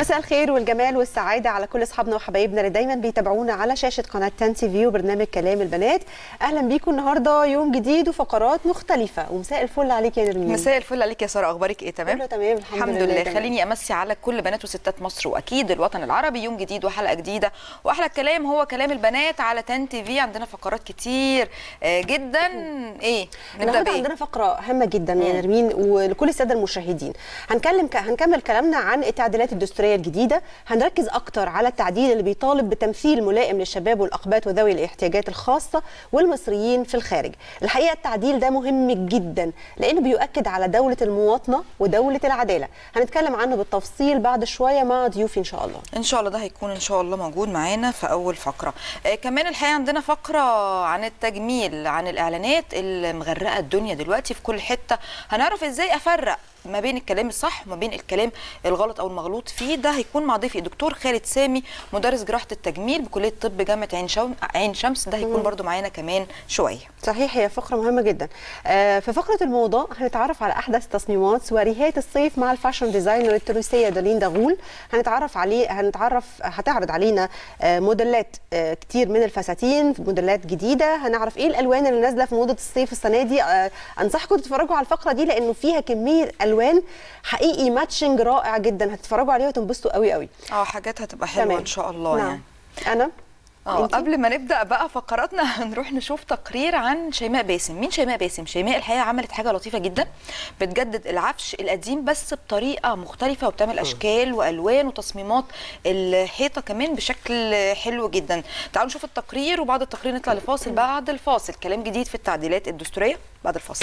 مساء الخير والجمال والسعادة على كل أصحابنا وحبايبنا اللي دايما بيتابعونا على شاشة قناة 10 تي في وبرنامج كلام البنات. أهلا بيكم النهاردة يوم جديد وفقرات مختلفة، ومساء الفل عليك يا نرمين. مساء الفل عليك يا سارة، أخبارك إيه؟ تمام؟ كله تمام الحمد لله. خليني أمسي على كل بنات وستات مصر وأكيد الوطن العربي. يوم جديد وحلقة جديدة، وأحلى الكلام هو كلام البنات على 10 تي في. عندنا فقرات كتير جدا. إيه؟ نبدأ بإيه؟ عندنا فقرة هامة جدا يا نرمين ولكل السادة المشاهدين. هنكمل كلامنا عن التعديلات الدستورية الجديدة. هنركز أكتر على التعديل اللي بيطالب بتمثيل ملائم للشباب والأقباط وذوي الاحتياجات الخاصة والمصريين في الخارج. الحقيقة التعديل ده مهم جدا لأنه بيؤكد على دولة المواطنة ودولة العدالة. هنتكلم عنه بالتفصيل بعد شوية مع ضيوفي إن شاء الله. إن شاء الله ده هيكون إن شاء الله موجود معانا في أول فقرة. كمان الحقيقة عندنا فقرة عن التجميل، عن الإعلانات اللي مغرقة الدنيا دلوقتي في كل حتة. هنعرف إزاي أفرق ما بين الكلام الصح وما بين الكلام الغلط او المغلوط فيه. ده هيكون مع ضيفي الدكتور خالد سامي، مدرس جراحه التجميل بكليه طب جامعه عين شمس. ده هيكون برضو معانا كمان شويه. صحيح، هي فقره مهمه جدا. في فقره الموضه هنتعرف على احدث تصميمات سواريهات الصيف مع الفاشن ديزاينر التونسيه دالين داغول. هتعرض علينا موديلات كتير من الفساتين، موديلات جديده. هنعرف ايه الالوان اللي نازله في موضه الصيف السنه دي. انصحكم تتفرجوا على الفقره دي لانه فيها كميه الوان حقيقي ماتشنج رائع جدا. هتتفرجوا عليها وتنبسطوا قوي قوي. حاجات هتبقى حلوه ان شاء الله. نعم. يعني قبل ما نبدا بقى فقراتنا هنروح نشوف تقرير عن شيماء باسم. مين شيماء باسم؟ شيماء الحقيقه عملت حاجه لطيفه جدا، بتجدد العفش القديم بس بطريقه مختلفه، وبتعمل اشكال والوان وتصميمات الحيطه كمان بشكل حلو جدا. تعالوا نشوف التقرير وبعد التقرير نطلع لفاصل. بعد الفاصل كلام جديد في التعديلات الدستوريه بعد الفاصل.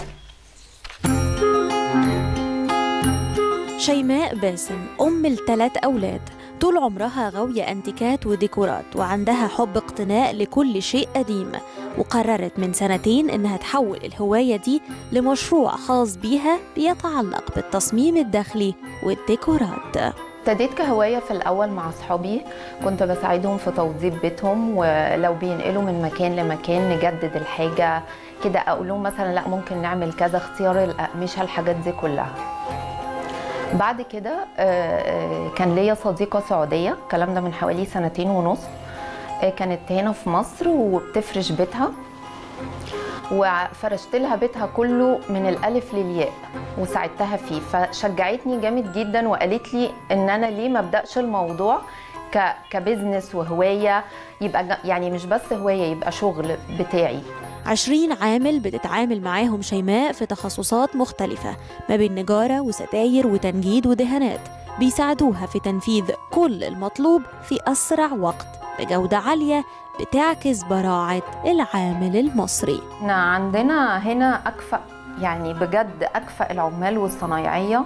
شيماء باسم أم ل3 أولاد، طول عمرها غاوية أنتيكات وديكورات وعندها حب اقتناء لكل شيء قديم، وقررت من 2 سنين إنها تحول الهواية دي لمشروع خاص بيها بيتعلق بالتصميم الداخلي والديكورات. ابتديت كهواية في الأول مع أصحابي، كنت بساعدهم في توظيف بيتهم، ولو بينقلوا من مكان لمكان نجدد الحاجة كده، أقول لهم مثلا لا ممكن نعمل كذا، اختيار الأقمشة، الحاجات دي كلها. بعد كده كان ليا صديقة سعودية، الكلام ده من حوالي 2.5 سنين، كانت هنا في مصر وبتفرش بيتها، وفرشت لها بيتها كله من الألف للياء وساعدتها فيه، فشجعتني جامد جدا وقالت لي ان انا ليه ما ابداش الموضوع كبزنس وهواية، يبقى يعني مش بس هواية، يبقى شغل بتاعي. 20 عامل بتتعامل معاهم شيماء في تخصصات مختلفة ما بين نجارة وستاير وتنجيد ودهانات، بيساعدوها في تنفيذ كل المطلوب في أسرع وقت بجودة عالية بتعكس براعة العامل المصري. عندنا هنا أكفأ، يعني بجد أكفأ العمال والصنايعية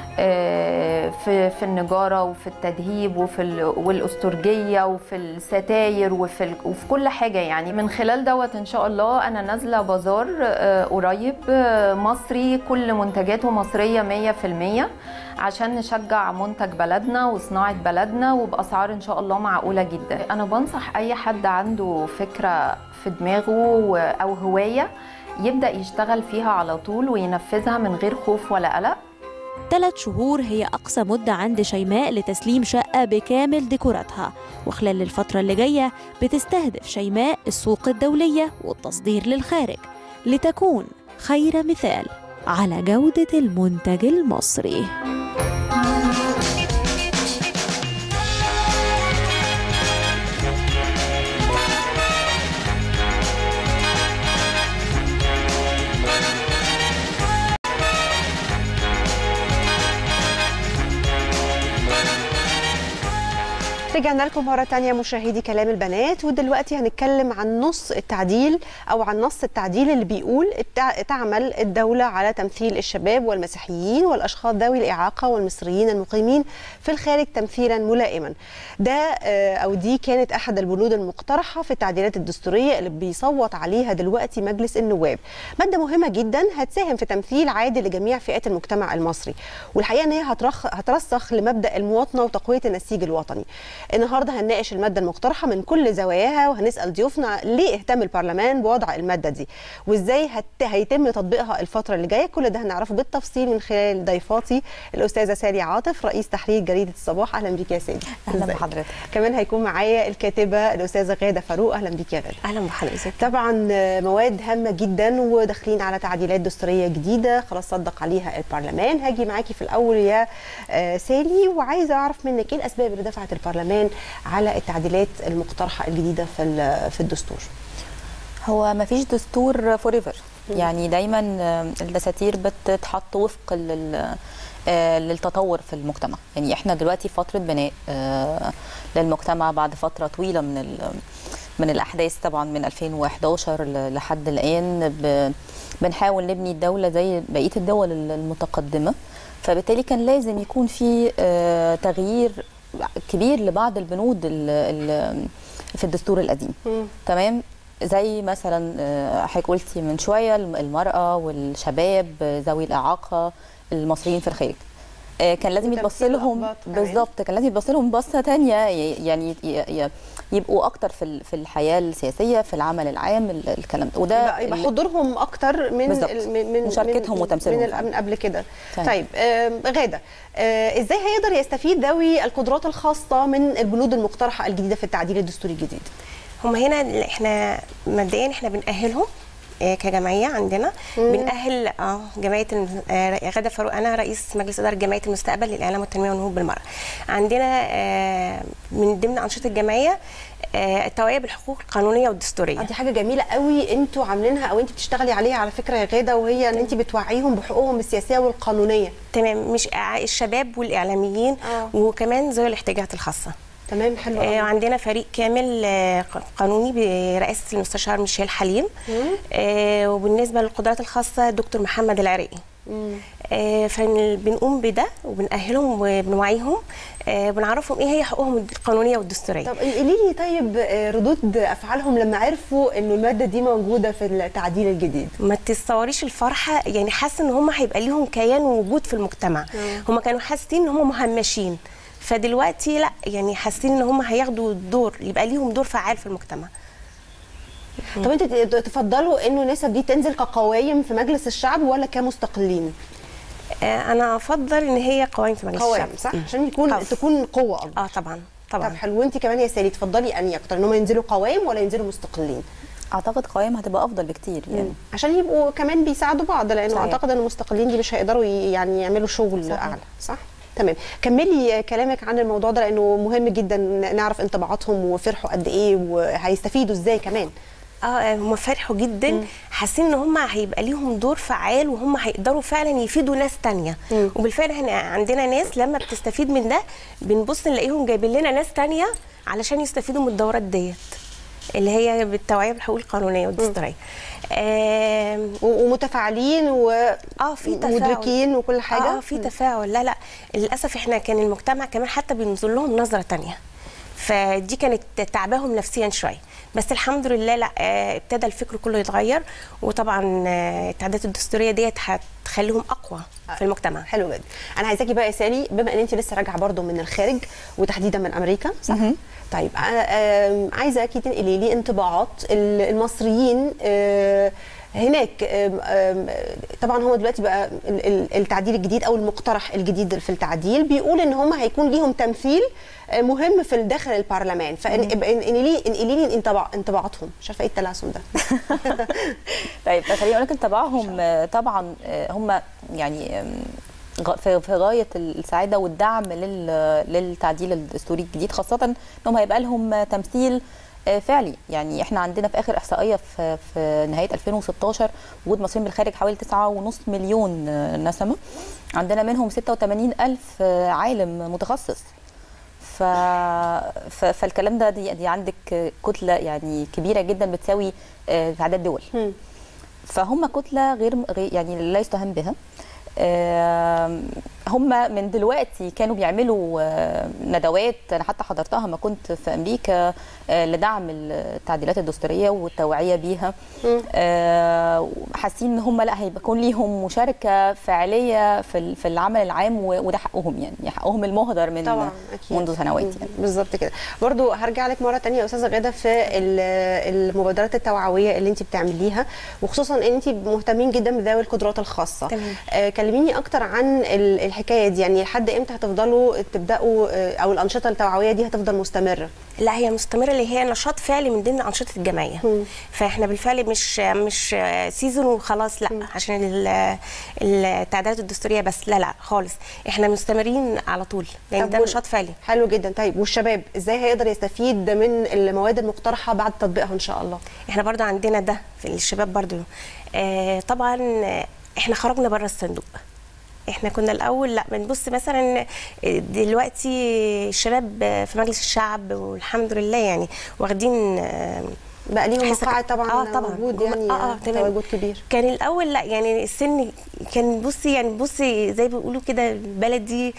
في النجارة وفي التدهيب والأسترجية وفي الستاير وفي كل حاجة. يعني من خلال دوت إن شاء الله أنا نازلة بازار قريب مصري، كل منتجاته مصرية 100%، عشان نشجع منتج بلدنا وصناعة بلدنا وبأسعار إن شاء الله معقولة جدا. أنا بنصح أي حد عنده فكرة في دماغه أو هواية يبدأ يشتغل فيها على طول وينفذها من غير خوف ولا قلق. 3 شهور هي أقصى مدة عند شيماء لتسليم شقة بكامل ديكوراتها، وخلال الفترة اللي جاية بتستهدف شيماء السوق الدولية والتصدير للخارج لتكون خير مثال على جودة المنتج المصري. رجعنا لكم مرة تانية مشاهدي كلام البنات، ودلوقتي هنتكلم عن نص التعديل أو عن نص التعديل اللي بيقول تعمل الدولة على تمثيل الشباب والمسيحيين والأشخاص ذوي الإعاقة والمصريين المقيمين في الخارج تمثيلا ملائما. ده أو دي كانت أحد البنود المقترحة في التعديلات الدستورية اللي بيصوت عليها دلوقتي مجلس النواب. مادة مهمة جدا هتساهم في تمثيل عادل لجميع فئات المجتمع المصري، والحقيقة إن هي هترسخ لمبدأ المواطنة وتقوية النسيج الوطني. النهارده هنناقش الماده المقترحه من كل زواياها، وهنسال ضيوفنا ليه اهتم البرلمان بوضع الماده دي وازاي هيتم تطبيقها الفتره اللي جايه. كل ده هنعرفه بالتفصيل من خلال ضيفاتي الاستاذه سالي عاطف رئيس تحرير جريده الصباح. اهلا بيك يا سالي. اهلا بحضرتك. كمان هيكون معايا الكاتبه الاستاذه غاده فاروق. اهلا بيك يا غاده. اهلا بحضرتك. طبعا مواد هامه جدا وداخلين على تعديلات دستوريه جديده خلاص صدق عليها البرلمان. هاجي معاكي في الاول يا سالي، وعايزه اعرف منك ايه الاسباب اللي دفعت البرلمان على التعديلات المقترحه الجديده في الدستور. هو ما فيش دستور فور ايفر، يعني دايما الدساتير بتتحط وفق للتطور في المجتمع. يعني احنا دلوقتي في فتره بناء للمجتمع بعد فتره طويله من الاحداث، طبعا من 2011 لحد الان بنحاول نبني الدوله زي بقيه الدول المتقدمه، فبالتالي كان لازم يكون في تغيير كبير لبعض البنود في الدستور القديم. تمام، زي مثلا حضرتك قلتي من شويه المراه والشباب ذوي الاعاقه المصريين في الخارج، كان لازم يتبص لهم بالظبط، كان لازم يتبص لهم بصه ثانيه، يعني يبقوا اكتر في الحياه السياسيه في العمل العام الكلام ده، وده يبقى حضورهم اكتر من مشاركتهم وتمثيلهم من قبل كده. طيب غاده، ازاي هيقدر يستفيد ذوي القدرات الخاصه من البنود المقترحه الجديده في التعديل الدستوري الجديد؟ هم هنا احنا مبدئيا احنا بنأهلهم كجمعيه عندنا. بنأهل جمعيه غاده فاروق، انا رئيس مجلس اداره جمعيه المستقبل للاعلام والتنميه والنهوض بالمراه. عندنا من ضمن انشطه الجمعيه التوعيه بالحقوق القانونيه والدستوريه. دي حاجه جميله قوي انتوا عاملينها او انت بتشتغلي عليها على فكره يا غاده، وهي ان انت بتوعيهم بحقوقهم السياسيه والقانونيه. تمام، مش الشباب والاعلاميين وكمان ذوي الاحتياجات الخاصه. تمام، حلو. عندنا فريق كامل قانوني برئاسه المستشار ميشيل حليم. وبالنسبه للقدرات الخاصه دكتور محمد العراقي. فبنقوم بده وبنأهلهم وبنوعيهم، بنعرفهم ايه هي حقوقهم القانونيه والدستوريه. طب قولي لي، طيب ردود افعالهم لما عرفوا انه الماده دي موجوده في التعديل الجديد؟ ما تتصوريش الفرحه، يعني حاسه ان هم هيبقى ليهم كيان ووجود في المجتمع. هم كانوا حاسين ان هم مهمشين، فدلوقتي لا، يعني حاسين ان هم هياخدوا الدور، يبقى ليهم دور فعال في المجتمع. طب انتوا تفضلوا انه النسب دي تنزل كقوائم في مجلس الشعب ولا كمستقلين؟ انا افضل ان هي قوائم في مجلس الشعب، صح؟ عشان تكون قوه اكبر. طبعا. طب حلو. وانت كمان يا سالي تفضلي اني اكتر، ان هم ينزلوا قوائم ولا ينزلوا مستقلين؟ اعتقد قوائم هتبقى افضل بكتير، يعني عشان يبقوا كمان بيساعدوا بعض، لانه اعتقد ان المستقلين دي مش هيقدروا يعني يعملوا شغل اعلى. صح؟ تمام. كملي كلامك عن الموضوع ده لانه مهم جدا نعرف انطباعاتهم وفرحوا قد ايه وهيستفيدوا ازاي كمان. هم فرحوا جدا، حاسين ان هم هيبقى ليهم دور فعال وهم هيقدروا فعلا يفيدوا ناس تانية. وبالفعل احنا عندنا ناس لما بتستفيد من ده بنبص نلاقيهم جايبين لنا ناس تانية علشان يستفيدوا من الدورات ديت اللي هي بالتوعيه بالحقوق القانونيه والدستوريه. ومتفاعلين في تفاعل ومدركين وكل حاجه. في تفاعل. لا للاسف احنا كان المجتمع كمان حتى بينظر لهم نظره تانية، فدي كانت تعباهم نفسيا شويه، بس الحمد لله لا، ابتدى الفكر كله يتغير، وطبعا التعديلات الدستوريه ديت هتخليهم اقوى في المجتمع. حلو جدا. انا عايزاكي بقى يا سالي، بما ان انت لسه راجعه برضو من الخارج وتحديدا من امريكا، صح؟ طيب عايزاكي تنقلي لي انطباعات المصريين هناك. طبعا هو دلوقتي بقى التعديل الجديد او المقترح الجديد في التعديل بيقول ان هم هيكون ليهم تمثيل مهم في داخل البرلمان، فانقلي لي انطباعاتهم. مش عارفه ايه التلعثم ده. طيب خليني اقول لك انطباعهم. طبعا هم يعني في غايه السعاده والدعم للتعديل الدستوري الجديد، خاصه انهم هيبقى لهم تمثيل فعلي. يعني احنا عندنا في اخر احصائيه في نهايه 2016 وجود مصريين بالخارج حوالي 9.5 مليون نسمه، عندنا منهم 86,000 عالم متخصص. فالكلام ده دي عندك كتله يعني كبيره جدا بتساوي تعداد دول، فهم كتله غير يعني لا يستهان بها. هم من دلوقتي كانوا بيعملوا ندوات، انا حتى حضرتها ما كنت في امريكا، لدعم التعديلات الدستوريه والتوعيه بيها. حاسين ان هم لا هيكون ليهم مشاركه فعليه في العمل العام، وده حقهم، يعني حقهم المهدر من طبعا منذ سنوات يعني. بالظبط كده. برضو هرجع لك مره ثانيه يا استاذه غاده في المبادرات التوعويه اللي انت بتعمليها، وخصوصا ان انت مهتمين جدا بذوي القدرات الخاصه. كلميني اكتر عن الحكايه دي، يعني لحد امتى هتفضلوا تبداوا او الانشطه التوعويه دي هتفضل مستمره؟ لا هي مستمره، اللي هي نشاط فعلي من ضمن انشطه الجمعيه. فاحنا بالفعل مش سيزون وخلاص، لا عشان التعديلات الدستوريه بس، لا خالص، احنا مستمرين على طول لان ده نشاط فعلي. حلو جدا. طيب والشباب ازاي هيقدر يستفيد من المواد المقترحه بعد تطبيقها ان شاء الله؟ احنا برضو عندنا ده في الشباب برضو. طبعا احنا خرجنا بره الصندوق. احنا كنا الاول لا بنبص مثلا، دلوقتي الشباب في مجلس الشعب والحمد لله يعني واخدين بقى ليهم مقاعد طبعا. طبعا موجود يعني تواجد كبير. كان الاول لا يعني السن كان بصي زي بيقولوا كده البلدي،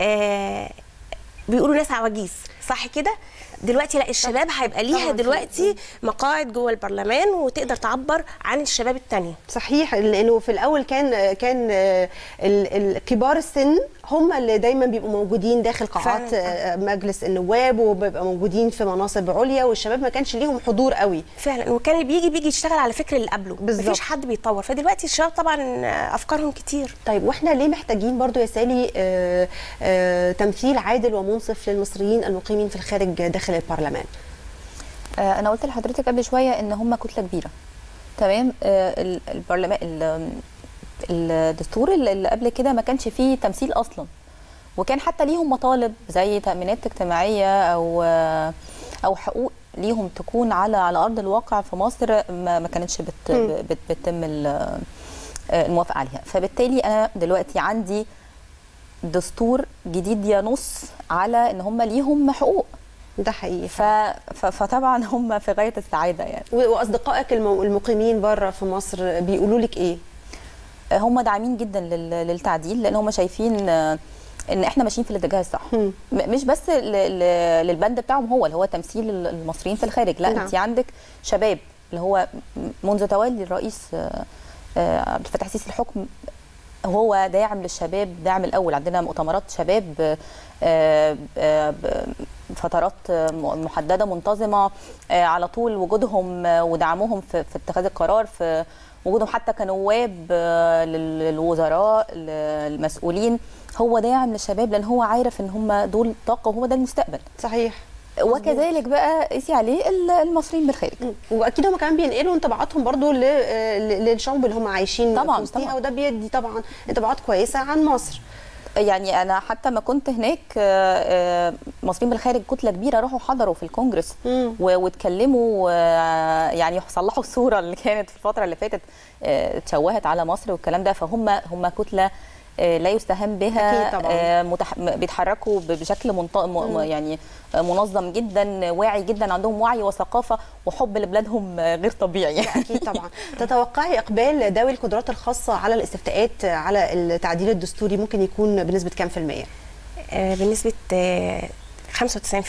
بيقولوا ناس عواجيز صح كده. دلوقتي لا الشباب هيبقى ليها دلوقتي مقاعد جوه البرلمان وتقدر تعبر عن الشباب التانية. صحيح، لانه في الاول كان كبار السن هم اللي دايما بيبقوا موجودين داخل قاعات مجلس النواب، وبيبقوا موجودين في مناصب عليا، والشباب ما كانش ليهم حضور قوي فعلا، وكان بيجي يشتغل على فكر اللي قبله، مفيش حد بيطور. فدلوقتي الشباب طبعا افكارهم كتير. طيب واحنا ليه محتاجين برضو يا سالي تمثيل عادل ومنصف للمصريين المقيمين في الخارج داخل البرلمان؟ انا قلت لحضرتك قبل شويه ان هم كتله كبيره، تمام. البرلمان الدستور اللي قبل كده ما كانش فيه تمثيل اصلا، وكان حتى ليهم مطالب زي تامينات اجتماعيه او حقوق ليهم تكون على ارض الواقع في مصر، ما كانتش بتتم الموافقه عليها. فبالتالي انا دلوقتي عندي دستور جديد ينص على ان هم ليهم حقوق. ده حقيقي. فطبعا هم في غايه السعاده يعني. واصدقائك المقيمين بره في مصر بيقولوا لك ايه؟ هم داعمين جدا للتعديل، لان هم شايفين ان احنا ماشيين في الاتجاه الصح. مش بس للبند بتاعهم اللي هو تمثيل المصريين في الخارج، لا انت عندك شباب اللي هو منذ تولي الرئيس عبد الفتاح السيسي الحكم هو داعم للشباب، داعم الاول. عندنا مؤتمرات شباب فترات محدده منتظمه على طول، وجودهم ودعمهم في اتخاذ القرار، في وجودهم حتى كنواب للوزراء المسؤولين، هو داعم للشباب لان هو عارف ان هم دول طاقه وهو ده المستقبل. صحيح. وكذلك بقى قيسي عليه المصريين بالخارج. واكيد هم كمان بينقلوا انطباعاتهم برضو للشعوب اللي هم عايشين طبعا فيها، وده بيدي طبعا انطباعات كويسه عن مصر. يعني انا حتى ما كنت هناك مصريين بالخارج كتله كبيره راحوا حضروا في الكونجرس واتكلموا، يعني صلحوا الصوره اللي كانت في الفتره اللي فاتت اتشوهت على مصر والكلام ده. فهم كتله لا يستهان بها، بيتحركوا بشكل يعني منظم جدا، واعي جدا، عندهم وعي وثقافه وحب لبلادهم غير طبيعي. اكيد طبعا. تتوقعي اقبال ذوي القدرات الخاصه على الاستفتاءات على التعديل الدستوري ممكن يكون بنسبه كام في المية؟ بنسبه 95%.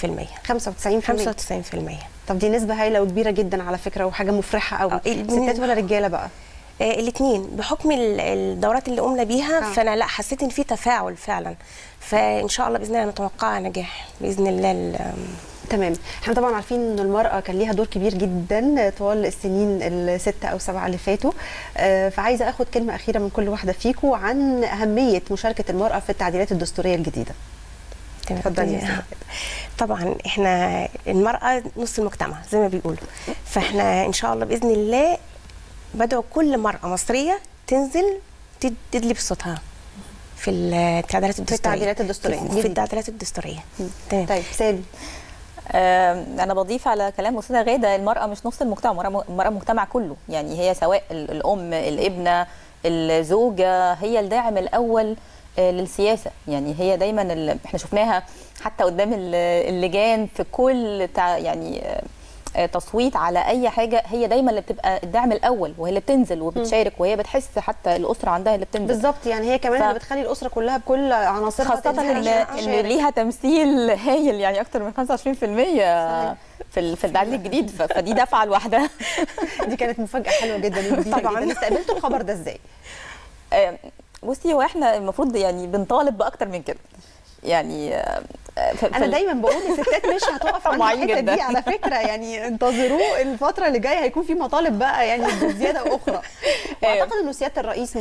95%. طب دي نسبه هايله وكبيره جدا على فكره، وحاجه مفرحه قوي. ستات ولا رجاله بقى؟ الاثنين، بحكم الدورات اللي قمنا بيها. فانا لا حسيت ان في تفاعل فعلا، فان شاء الله باذن الله متوقعه نجاح باذن الله. تمام. احنا طبعا عارفين ان المراه كان ليها دور كبير جدا طوال السنين ال6 أو 7 اللي فاتوا، فعايزه اخد كلمه اخيره من كل واحده فيكم عن اهميه مشاركه المراه في التعديلات الدستوريه الجديده. اتفضلي. طبعا احنا المراه نص المجتمع زي ما بيقولوا، فاحنا ان شاء الله باذن الله بدعو كل مرأة مصرية تنزل تدلي بصوتها في التعديلات الدستورية. في التعديلات الدستورية. طيب سالي. أنا بضيف على كلام أستاذة غادة، المرأة مش نص المجتمع، المرأة المجتمع كله، يعني هي سواء الأم، الابنة، الزوجة، هي الداعم الأول للسياسة. يعني هي دايما احنا شفناها حتى قدام اللجان في كل يعني تصويت على اي حاجه، هي دايما اللي بتبقى الدعم الاول، وهي اللي بتنزل وبتشارك، وهي بتحس حتى الاسره عندها اللي بتنزل بالظبط. يعني هي كمان اللي بتخلي الاسره كلها بكل عناصرها خاصه ان ليها تمثيل هايل، يعني اكتر من 25% في التعديل الجديد، فدي دفعه لوحدها. دي كانت مفاجاه حلوه جدا طبعا. استقبلتوا الخبر ده ازاي؟ بصي، هو احنا المفروض يعني بنطالب باكتر من كده، يعني انا دايما بقول الستات مش هتقف عند الحته دي على فكره، يعني انتظروه الفتره اللي جايه هيكون في مطالب بقى يعني بزياده اخرى. واعتقد انه سياده الرئيس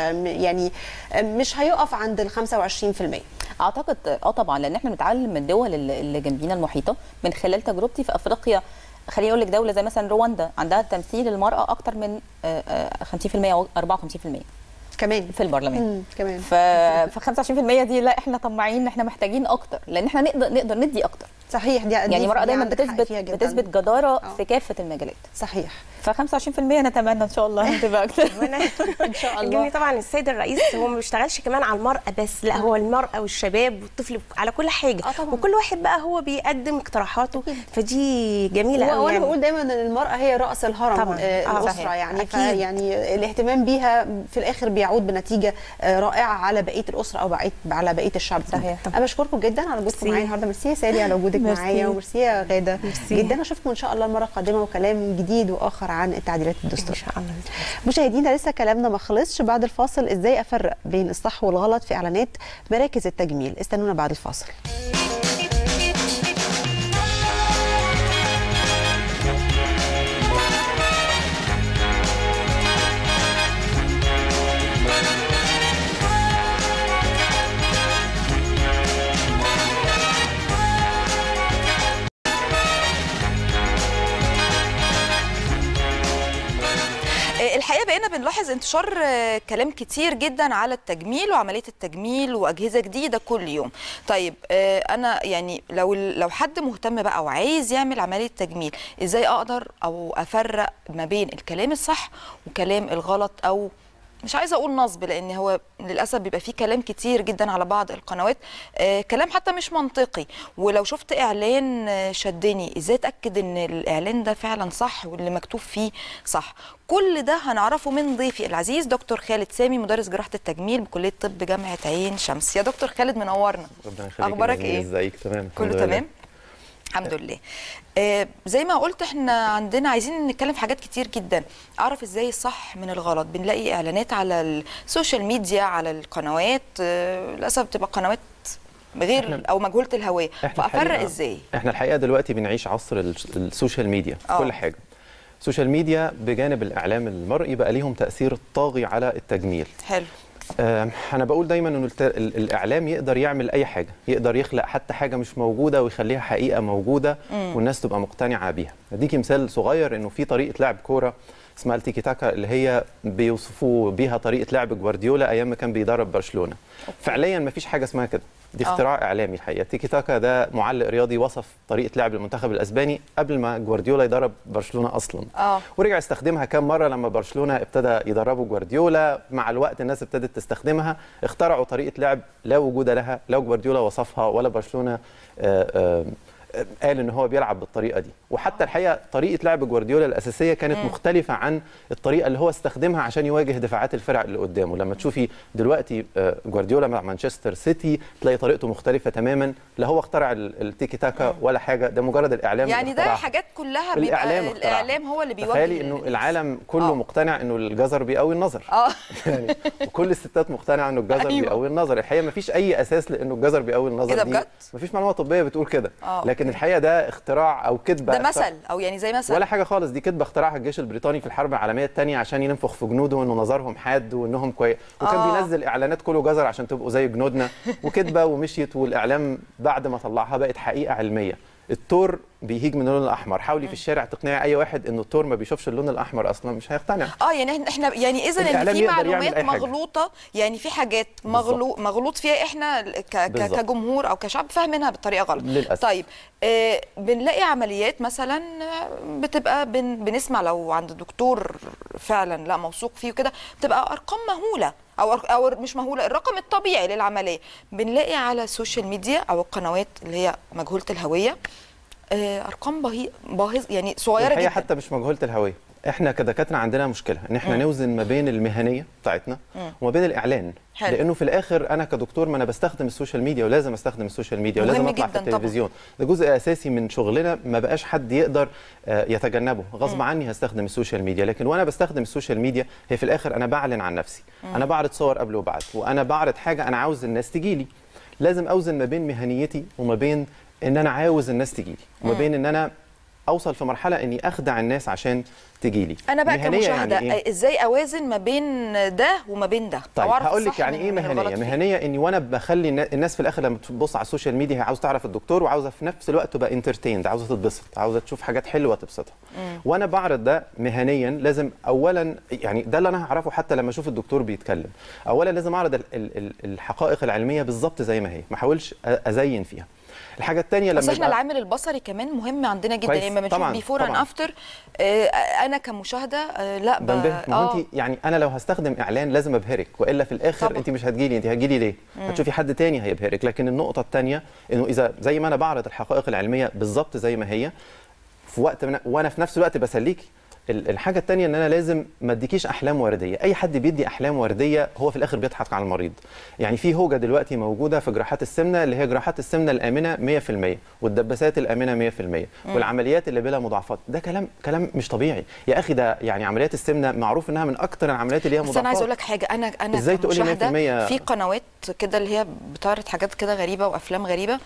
مش هيقف عند ال 25%. اعتقد طبعا، لان احنا بنتعلم من الدول اللي جنبينا المحيطه. من خلال تجربتي في افريقيا، خليني اقول لك دوله زي مثلا رواندا عندها تمثيل المراه اكتر من 50% او 54% كمان في البرلمان. كمان ف 25% دي لا، احنا طماعين، احنا محتاجين اكتر، لان احنا نقدر ندي اكتر. صحيح. يعني المرأة دايما بتثبت جدارة في كافة المجالات. صحيح. ف 25% نتمنى ان شاء الله تبقى اكتر. ان شاء الله. طبعا السيد الرئيس هو ما بيشتغلش كمان على المرأة بس، لا هو المرأة والشباب والطفل على كل حاجة. وكل واحد بقى هو بيقدم اقتراحاته، فدي جميلة قوي. وانا بقول دايما ان المرأة هي رأس الهرم الأسرة، يعني الاهتمام بيها في الاخر بيعود بنتيجة رائعة على بقية الأسرة او على بقية الشعب. صحيح. انا بشكركم جدا على وجودكم معايا النهارده. ميرسي يا سالي على وجودك معايا، وميرسي يا غادة جدا. اشوفكم ان شاء الله المرة القادمة وكلام جديد واخر عن التعديلات الدستورية ان شاء الله. مشاهدينا لسه كلامنا ما خلصش. بعد الفاصل ازاي افرق بين الصح والغلط في اعلانات مراكز التجميل. استنونا بعد الفاصل. الحقيقه بقينا بنلاحظ انتشار كلام كتير جدا على التجميل وعمليه التجميل واجهزه جديده كل يوم. طيب انا يعني لو حد مهتم بقى وعايز يعمل عمليه تجميل، ازاي اقدر او افرق ما بين الكلام الصح وكلام الغلط، او مش عايزه اقول نصب، لان هو للاسف بيبقى فيه كلام كتير جدا على بعض القنوات، كلام حتى مش منطقي. ولو شفت اعلان شدني، ازاي اتاكد ان الاعلان ده فعلا صح واللي مكتوب فيه صح؟ كل ده هنعرفه من ضيفي العزيز دكتور خالد سامي، مدرس جراحه التجميل بكليه طب جامعه عين شمس. يا دكتور خالد منورنا. ربنا يخليك. اخبارك ايه؟ ازيك؟ تمام كله تمام الحمد لله. زي ما قلت احنا عندنا عايزين نتكلم في حاجات كتير جدا. اعرف ازاي الصح من الغلط. بنلاقي اعلانات على السوشيال ميديا، على القنوات، للاسف بتبقى قنوات غير او مجهوله الهويه، فافرق ازاي؟ احنا الحقيقه دلوقتي بنعيش عصر السوشيال ميديا في كل حاجه. السوشيال ميديا بجانب الاعلام المرئي بقى ليهم تاثير طاغي على التجميل. حلو. انا بقول دايما انه الاعلام يقدر يعمل اي حاجه، يقدر يخلق حتى حاجه مش موجوده ويخليها حقيقه موجوده والناس تبقى مقتنعه بيها. اديكي مثال صغير، انه في طريقه لعب كوره اسمها التيكي تاكا، اللي هي بيوصفوا بيها طريقه لعب جوارديولا ايام ما كان بيدرب برشلونه. فعليا ما فيش حاجه اسمها كده، دي اختراع اعلامي الحقيقه. التيكي تاكا ده معلق رياضي وصف طريقه لعب المنتخب الاسباني قبل ما جوارديولا يدرب برشلونه اصلا. ورجع يستخدمها كام مره لما برشلونه ابتدى يدربوا جوارديولا. مع الوقت الناس ابتدت تستخدمها، اخترعوا طريقه لعب لا وجود لها، لا جوارديولا وصفها ولا برشلونه قال ان هو بيلعب بالطريقه دي. وحتى الحقيقه طريقه لعب جوارديولا الاساسيه كانت مختلفه عن الطريقه اللي هو استخدمها عشان يواجه دفاعات الفرق اللي قدامه. لما تشوفي دلوقتي جوارديولا مع مانشستر سيتي تلاقي طريقته مختلفه تماما. لا هو اخترع التيكي تاكا ولا حاجه، ده مجرد الاعلام يعني ده حاجات كلها بيبقى الاعلام هو اللي بيوجه. تخيلي انه العالم كله مقتنع انه الجزر بيقوي النظر. يعني وكل الستات مقتنعه انه الجزر بيقوي النظر. الحقيقه ما فيش اي اساس لانه الجزر بيقوي النظر دي، ما فيش معلومه طبيه بتقول كده. لكن الحقيقه ده اختراع او كذبه. ده مثل او يعني زي مثل ولا حاجه خالص، دي كذبه اخترعها الجيش البريطاني في الحرب العالميه الثانيه عشان ينفخ في جنوده انه نظرهم حاد وانهم كويس، وكان بينزل اعلانات كله جزر عشان تبقوا زي جنودنا، وكذبه ومشيت. والاعلام بعد ما طلعها بقت حقيقه علميه. الثور بيهيج من اللون الاحمر، حاولي في الشارع تقنعي اي واحد انه الثور ما بيشوفش اللون الاحمر اصلا مش هيقتنع. يعني احنا يعني اذا ان في معلومات مغلوطه، يعني في حاجات مغلوط فيها احنا كجمهور او كشعب فاهمينها بالطريقه غلط للأسف. طيب بنلاقي عمليات مثلا بتبقى بنسمع لو عند دكتور فعلا لا موثوق فيه وكده، بتبقى ارقام مهوله او مش مهوله، الرقم الطبيعي للعمليه. بنلاقي على السوشيال ميديا او القنوات اللي هي مجهوله الهويه ارقام باهظ يعني صغيره جدا. حتى مش مجهوله الهويه. احنا كدكاتره عندنا مشكله ان احنا نوزن ما بين المهنيه بتاعتنا وما بين الاعلان. حلو. لانه في الاخر انا كدكتور ما انا بستخدم السوشيال ميديا ولازم استخدم السوشيال ميديا ولازم اطلع في التلفزيون. ده جزء اساسي من شغلنا ما بقاش حد يقدر يتجنبه. غصب عني هستخدم السوشيال ميديا، لكن وانا بستخدم السوشيال ميديا هي في الاخر انا بعلن عن نفسي. انا بعرض صور قبل وبعد، وانا بعرض حاجه انا عاوز الناس تجي لي. لازم اوزن ما بين مهنيتي وما بين ان انا عاوز الناس تجي لي، وما بين ان انا اوصل في مرحله اني اخدع الناس عشان تجي لي. انا بقى كمشاهده يعني إيه؟ ازاي اوازن ما بين ده وما بين ده؟ طيب هقول لك يعني ايه مهنيه. مهنيه اني وانا بخلي الناس في الاخر لما تبص على السوشيال ميديا هي عاوزه تعرف الدكتور، وعاوزه في نفس الوقت تبقى انترتيند، عاوزه تتبسط، عاوزه تشوف حاجات حلوه تبسطها. وانا بعرض ده مهنيا لازم اولا يعني ده اللي انا هعرفه حتى لما اشوف الدكتور بيتكلم. اولا لازم اعرض الحقائق العلميه بالظبط زي ما هي، ما احاولش ازين فيها. الحاجه الثانيه لما احنا العامل البصري كمان مهم عندنا جدا. لما بنشوف بيفور اند افتر انا كمشاهده لا ما هو انت يعني انا لو هستخدم اعلان لازم ابهرك، والا في الاخر طبعا. انت مش هتجيلي، انت هتجيلي ليه؟ هتشوفي حد تاني هيبهرك. لكن النقطه الثانيه انه اذا زي ما انا بعرض الحقائق العلميه بالظبط زي ما هي في وقت وانا في نفس الوقت بسليكي. الحاجه الثانيه ان انا لازم ما اديكيش احلام ورديه. اي حد بيدي احلام ورديه هو في الاخر بيضحك على المريض. يعني في هوجه دلوقتي موجوده في جراحات السمنه اللي هي جراحات السمنه الامنه 100%، والدباسات الامنه 100%، والعمليات اللي بلا مضاعفات. ده كلام مش طبيعي يا اخي. ده يعني عمليات السمنه معروف انها من اكتر العمليات اللي هي مضاعفات. بس انا عايز اقول لك حاجه، انا ازاي تقولي 100%؟ في قنوات كده اللي هي بتعرض حاجات كده غريبه وافلام غريبه.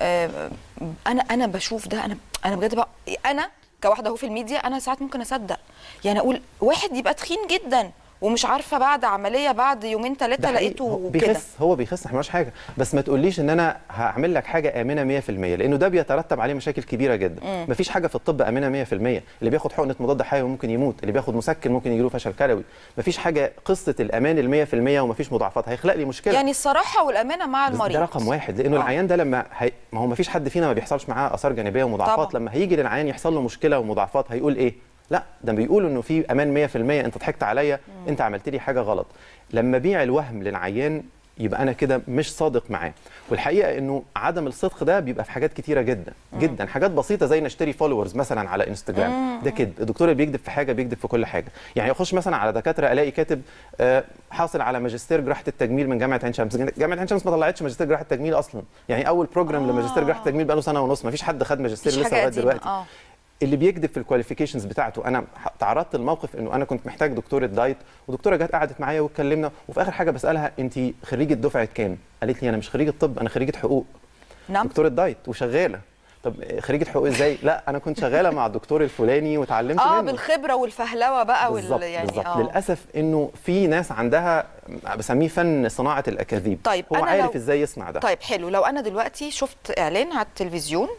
انا بشوف ده، انا بجد بقى انا كواحده اهو في الميديا انا ساعات ممكن اصدق. يعني اقول واحد يبقى تخين جدا ومش عارفه بعد عمليه بعد يومين ثلاثه لقيته كده. هو بيخس احنا مش حاجه. بس ما تقوليش ان انا هعمل لك حاجه امنه 100%، لانه ده بيترتب عليه مشاكل كبيره جدا. مفيش حاجه في الطب امنه 100%. اللي بياخد حقنه مضاد حيوي ممكن يموت، اللي بياخد مسكن ممكن يجيله فشل كلوي. مفيش حاجه قصه الامان 100% ومفيش مضاعفات هيخلق لي مشكله. يعني الصراحه والامانه مع المريض ده رقم واحد. لانه العيان ده لما ما هو مفيش حد فينا ما بيحصلش معاه اثار جانبيه ومضاعفات. لما هيجي للعيان يحصل له مشكله ومضاعفات هيقول ايه؟ لا، ده بيقولوا انه في امان 100%، انت ضحكت عليا، انت عملت لي حاجه غلط. لما بيع الوهم للعيان يبقى انا كده مش صادق معاه. والحقيقه انه عدم الصدق ده بيبقى في حاجات كتيره جدا جدا. حاجات بسيطه زي نشتري فولورز مثلا على انستجرام، ده كده الدكتور اللي بيكذب في حاجه بيكذب في كل حاجه. يعني اخش مثلا على دكاتره الاقي كاتب حاصل على ماجستير جراحه التجميل من جامعه عين شمس. جامعه عين شمس ما طلعتش ماجستير جراحه التجميل اصلا. يعني اول بروجرام لماجستير جراحه التجميل بقى له سنه ونص، ما فيش حد خد ماجستير لسه لغايه دلوقتي. اللي بيكذب في الكواليفيكيشنز بتاعته. انا تعرضت للموقف انه انا كنت محتاج دكتوره دايت، ودكتوره جت قعدت معايا واتكلمنا، وفي اخر حاجه بسالها انت خريجه دفعه كام؟ قالت لي انا مش خريجه طب، انا خريجه حقوق. نعم. دكتوره دايت وشغاله. طب خريجه حقوق ازاي؟ لا انا كنت شغاله مع الدكتور الفلاني واتعلمت منه. بالخبره والفهلوه بقى يعني للاسف انه في ناس عندها بسميه فن صناعه الاكاذيب. طيب هو عارف ازاي يصنع ده. طيب حلو. لو انا دلوقتي شفت اعلان على التلفزيون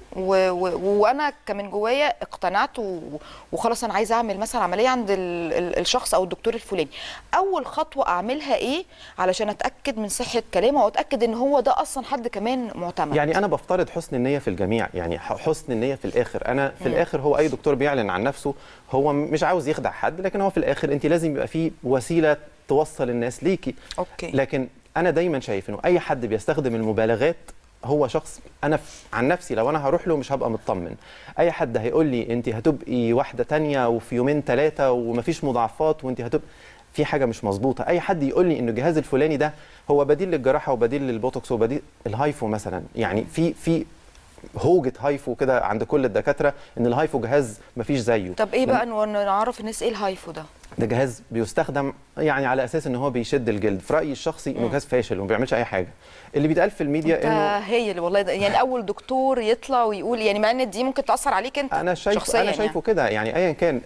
وانا كمن جوايا اقتنعت وخلاص انا عايزه اعمل مثلا عمليه عند الشخص او الدكتور الفلاني، اول خطوه اعملها ايه علشان اتاكد من صحه كلامه واتاكد ان هو ده اصلا حد كمان معتمد؟ يعني انا بفترض حسن النيه في الجميع. يعني حسن النيه في الاخر. انا في الاخر هو اي دكتور بيعلن عن نفسه هو مش عاوز يخدع حد، لكن هو في الاخر انت لازم يبقى في وسيله توصل الناس ليكي. أوكي. لكن انا دايما شايف انه اي حد بيستخدم المبالغات هو شخص انا عن نفسي لو انا هروح له مش هبقى مطمن. اي حد هيقول لي انت هتبقي واحده تانية وفي يومين ثلاثه ومفيش مضاعفات وانت هتبقى في حاجه مش مظبوطه. اي حد يقول لي انه الجهاز الفلاني ده هو بديل للجراحه وبديل للبوتوكس وبديل الهايفو مثلا. يعني في هوجة هايفو كده عند كل الدكاتره ان الهايفو جهاز مفيش زيه. طب ايه بقى نعرف الناس ايه الهايفو ده؟ ده جهاز بيستخدم يعني على اساس ان هو بيشد الجلد. في رايي الشخصي انه جهاز فاشل وما بيعملش اي حاجه. اللي بيتقال في الميديا انه هايل والله. يعني اول دكتور يطلع ويقول، يعني مع ان دي ممكن تاثر عليك انت انا شخصيا. انا شايفه كده. يعني ايا كان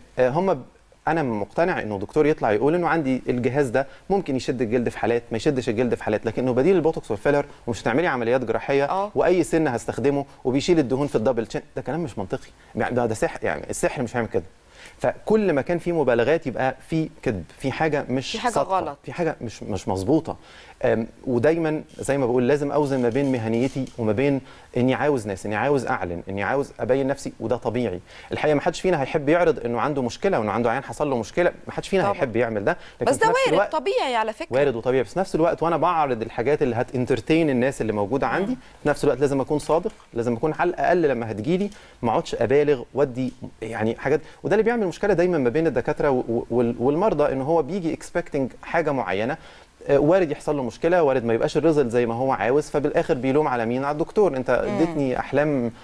انا مقتنع انه دكتور يطلع يقول انه عندي الجهاز ده ممكن يشد الجلد في حالات، ما يشدش الجلد في حالات، لكنه بديل للبوتوكس والفيلر ومش هتعملي عمليات جراحيه واي سن هستخدمه وبيشيل الدهون في الدبل تشين. ده كلام مش منطقي. ده سحر. يعني السحر مش هيعمل كده. فكل ما كان في مبالغات يبقى في كذب، في حاجه مش في حاجة صادقة، غلط. في حاجه مش مظبوطه. ودايما زي ما بقول لازم اوزن ما بين مهنيتي وما بين اني عاوز ناس، اني عاوز اعلن، اني عاوز ابين نفسي، وده طبيعي. الحقيقه ما حدش فينا هيحب يعرض انه عنده مشكله وانه عنده عيان حصل له مشكله، ما حدش فينا طبعا. هيحب يعمل ده، لكن بس ده وارد طبيعي على فكره، وارد وطبيعي. بس في نفس الوقت وانا بعرض الحاجات اللي هتنترتين الناس اللي موجوده عندي، في نفس الوقت لازم اكون صادق، لازم اكون على الاقل لما هتجيلي ما اقعدش ابالغ وادي يعني حاجات. وده اللي بيعمل مشكله دايما ما بين الدكاتره والمرضى، ان هو بيجي اكسبكتنج حاجه معينه، وارد يحصل له مشكله، وارد ما يبقاش الريزلت زي ما هو عاوز، فبالاخر بيلوم على مين؟ على الدكتور. انت اديتني احلام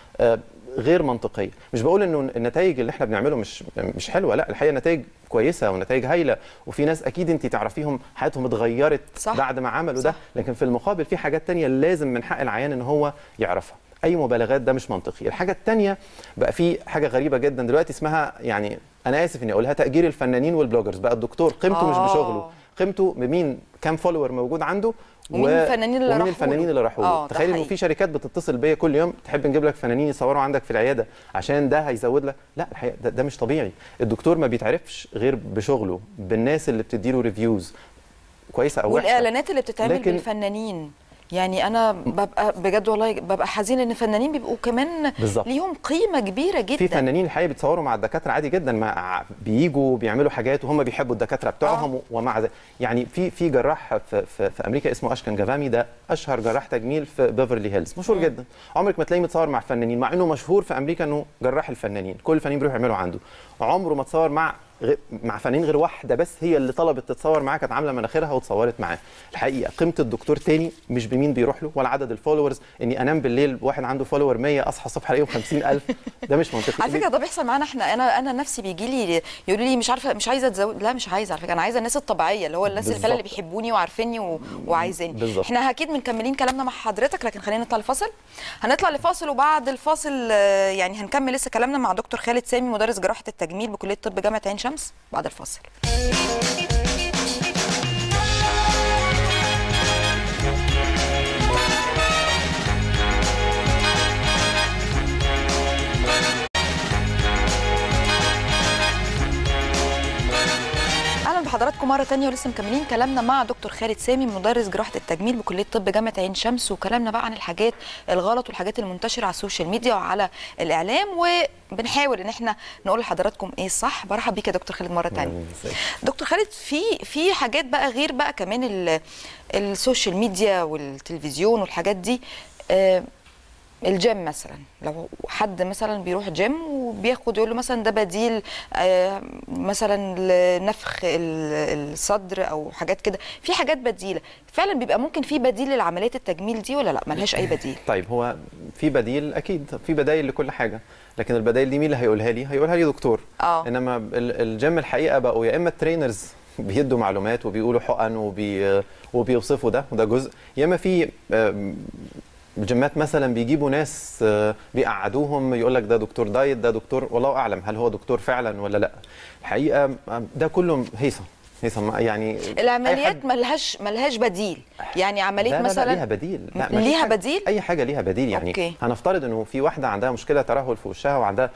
غير منطقيه. مش بقول انه النتائج اللي احنا بنعمله مش حلوه، لا الحقيقه نتائج كويسه ونتائج هايله، وفي ناس اكيد انت تعرفيهم حياتهم اتغيرت صح. بعد ما عملوا ده، لكن في المقابل في حاجات تانية لازم من حق العيان ان هو يعرفها. اي مبالغات ده مش منطقي. الحاجه الثانيه بقى في حاجه غريبه جدا دلوقتي اسمها، يعني انا اسف اني اقولها، تاجير الفنانين والبلوجرز. بقى الدكتور قيمته مش بشغله، قيمته بمين كام فولور موجود عنده ومين الفنانين اللي راحوا له. تخيل انه في شركات بتتصل بيا كل يوم تحب نجيب لك فنانين يصوروا عندك في العياده عشان ده هيزود لك. لا الحقيقه ده مش طبيعي. الدكتور ما بيتعرفش غير بشغله، بالناس اللي بتديله ريفيوز كويسه او وحشه، والاعلانات اللي بتتعمل بالفنانين. يعني انا ببقى بجد والله ببقى حزين ان الفنانين بيبقوا كمان ليهم قيمه كبيره جدا. في فنانين الحقيقه بيتصوروا مع الدكاتره عادي جدا، ما بييجوا بيعملوا حاجات وهم بيحبوا الدكاتره بتوعهم. ومع ذلك يعني في جراح في امريكا اسمه اشكن جافامي، ده اشهر جراح تجميل في بيفرلي هيلز، مشهور جدا. عمرك ما تلاقيه متصور مع فنانين، مع انه مشهور في امريكا انه جراح الفنانين، كل الفنانين بيروحوا يعملوا عنده. عمره ما اتصور مع فنانين غير واحده بس هي اللي طلبت تتصور معاه، كانت عامله مناخيرها واتصورت معاه. الحقيقه قيمه الدكتور تاني مش بمين بيروح له ولا عدد الفولورز. اني انام بالليل واحد عنده فولور 100 اصحى الصبح الاقيهم 50,000، ده مش منطقي. على فكره ده بيحصل معانا احنا. انا نفسي بيجي لي يقولوا لي مش عارفه، مش عايزه اتزوج. لا مش عايزه، على فكره انا عايزه الناس الطبيعيه، اللي هو الناس اللي فعلا اللي بيحبوني وعارفيني وعايزيني. احنا اكيد مكملين كلامنا مع حضرتك، لكن خلينا نطلع لفاصل. هنطلع لفاصل، وبعد الفاصل يعني هنكمل لسه كلامنا مع دكتور خالد سامي، مدرس جراحه التجميل بكليه طب جامعه عين شمس، بعد الفاصل. اهلا بحضراتكم مره ثانيه، ولسه مكملين كلامنا مع دكتور خالد سامي، مدرس جراحه التجميل بكليه طب جامعه عين شمس، وكلامنا بقى عن الحاجات الغلط والحاجات المنتشره على السوشيال ميديا وعلى الاعلام، وبنحاول ان احنا نقول لحضراتكم ايه الصح. برحب بيك يا دكتور خالد مره ثانيه. دكتور خالد، في حاجات بقى غير بقى كمان السوشيال ميديا والتلفزيون والحاجات دي. الجيم مثلا، لو حد مثلا بيروح جيم وبياخد يقول له مثلا ده بديل مثلا لنفخ الصدر او حاجات كده، في حاجات بديله فعلا بيبقى ممكن في بديل للعمليات التجميل دي ولا لا ملهاش اي بديل؟ طيب هو في بديل، اكيد في بدايل لكل حاجه، لكن البدايل دي مين اللي هيقولها لي؟ هيقولها لي دكتور. انما الجيم الحقيقه بقوا يا اما الترينرز بيدوا معلومات وبيقولوا حقن وبيوصفوا ده وده جزء، يا اما في جيمات مثلا بيجيبوا ناس بيقعدوهم يقول لك ده دكتور دايت، ده دكتور، والله اعلم هل هو دكتور فعلا ولا لا. الحقيقه ده كله هيصه يعني العمليات ملهاش بديل. يعني عمليه لا مثلا ليها بديل. لا ليها بديل، اي حاجه ليها بديل. يعني هنفترض انه في واحده عندها مشكله ترهل في وشها وعندها،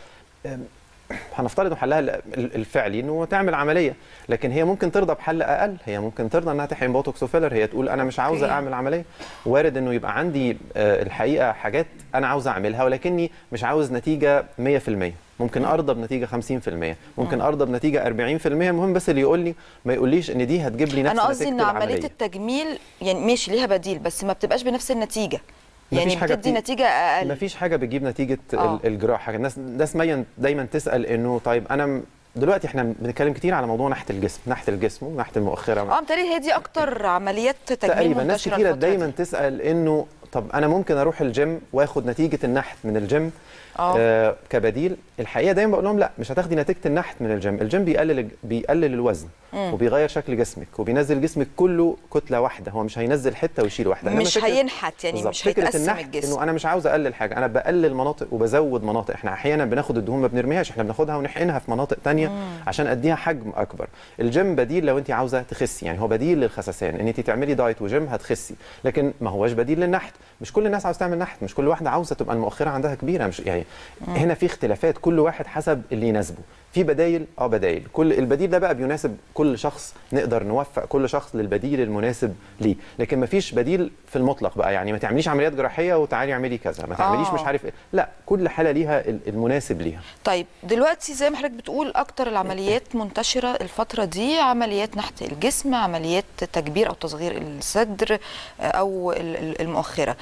هنفترض حلها الفعلي انه تعمل عمليه، لكن هي ممكن ترضى بحل اقل. هي ممكن ترضى انها تحقن بوتوكس وفيلر، هي تقول انا مش عاوزه اعمل عمليه. وارد انه يبقى عندي الحقيقه حاجات انا عاوزه اعملها ولكني مش عاوز نتيجه 100%، ممكن ارضى بنتيجه 50%، ممكن ارضى بنتيجه 40%. المهم بس اللي يقول لي ما يقوليش ان دي هتجيب لي نفس النتيجه. انا قصدي ان عمليه التجميل يعني ماشي ليها بديل، بس ما بتبقاش بنفس النتيجه، يعني بتدي نتيجه اقل. مفيش حاجه بتجيب نتيجه الجراحه. الناس دايما تسال انه طيب انا دلوقتي احنا بنتكلم كتير على موضوع ناحيه الجسم وناحيه المؤخره. متهيألي هي دي اكتر عمليات تجميل تقريبا. ناس كتيره دايما تسال انه طب انا ممكن اروح الجيم واخد نتيجه النحت من الجيم كبديل. الحقيقه دايما بقول لهم لا، مش هتاخدي نتيجه النحت من الجيم. الجيم بيقلل الوزن وبيغير شكل جسمك وبينزل جسمك كله كتله واحده، هو مش هينزل حته ويشيل واحده. مش هينحت يعني مش هيتقسم الجسم. انه انا مش عاوز اقلل حاجه، انا بقلل مناطق وبزود مناطق. احنا احيانا بناخد الدهون ما بنرميهاش، احنا بناخدها ونحقنها في مناطق ثانيه عشان اديها حجم اكبر. الجيم بديل لو انت عاوزه تخسي، يعني هو بديل للخسسان، ان انت تعملي دايت وجيم هتخسي، لكن ما هوش بديل للنحت. مش كل الناس عاوزه تعمل نحت، مش كل واحده عاوزه تبقى المؤخره عندها كبيره. مش يعني هنا في اختلافات، كل واحد حسب اللي يناسبه. في بدايل بدايل، كل البديل ده بقى بيناسب كل شخص، نقدر نوفق كل شخص للبديل المناسب ليه، لكن ما فيش بديل في المطلق بقى، يعني ما تعمليش عمليات جراحيه وتعالي اعملي كذا، ما تعمليش مش عارف ايه، لا كل حاله ليها المناسب ليها. طيب دلوقتي زي ما حضرتك بتقول اكتر العمليات منتشره الفتره دي عمليات نحت الجسم، عمليات تكبير او تصغير الصدر او المؤخره.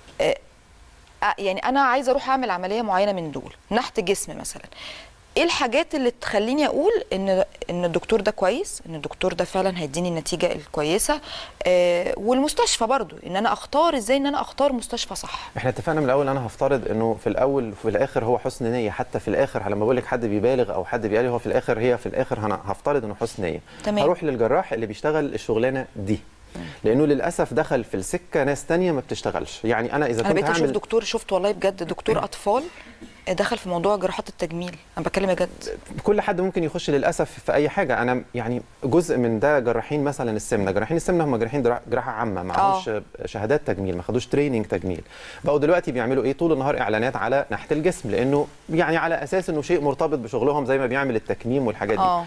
يعني انا عايزه اروح اعمل عمليه معينه من دول، نحت جسم مثلا، ايه الحاجات اللي تخليني اقول ان الدكتور ده كويس، ان الدكتور ده فعلا هيديني النتيجه الكويسه، والمستشفى برضو ان انا اختار ازاي، ان انا اختار مستشفى صح. احنا اتفقنا من الاول، انا هفترض انه في الاول وفي الاخر هو حسن نيه، حتى في الاخر لما بقول لك حد بيبالغ او حد بيقال هو في الاخر، هي في الاخر انا هفترض انه حسن نيه. تمام. هروح للجراح اللي بيشتغل الشغلانه دي، لانه للاسف دخل في السكه ناس تانية ما بتشتغلش. يعني انا اذا كنت بقيت اشوف دكتور، شفت والله بجد دكتور اطفال دخل في موضوع جراحات التجميل، انا بتكلم بجد. كل حد ممكن يخش للاسف في اي حاجه. انا يعني جزء من ده جراحين مثلا السمنه، جراحين السمنه هم جراحين جراحه عامه، ما عندهمش شهادات تجميل، ما خدوش تريننج تجميل، بقوا دلوقتي بيعملوا ايه؟ طول النهار اعلانات على نحت الجسم، لانه يعني على اساس انه شيء مرتبط بشغلهم، زي ما بيعمل التكميم والحاجات دي.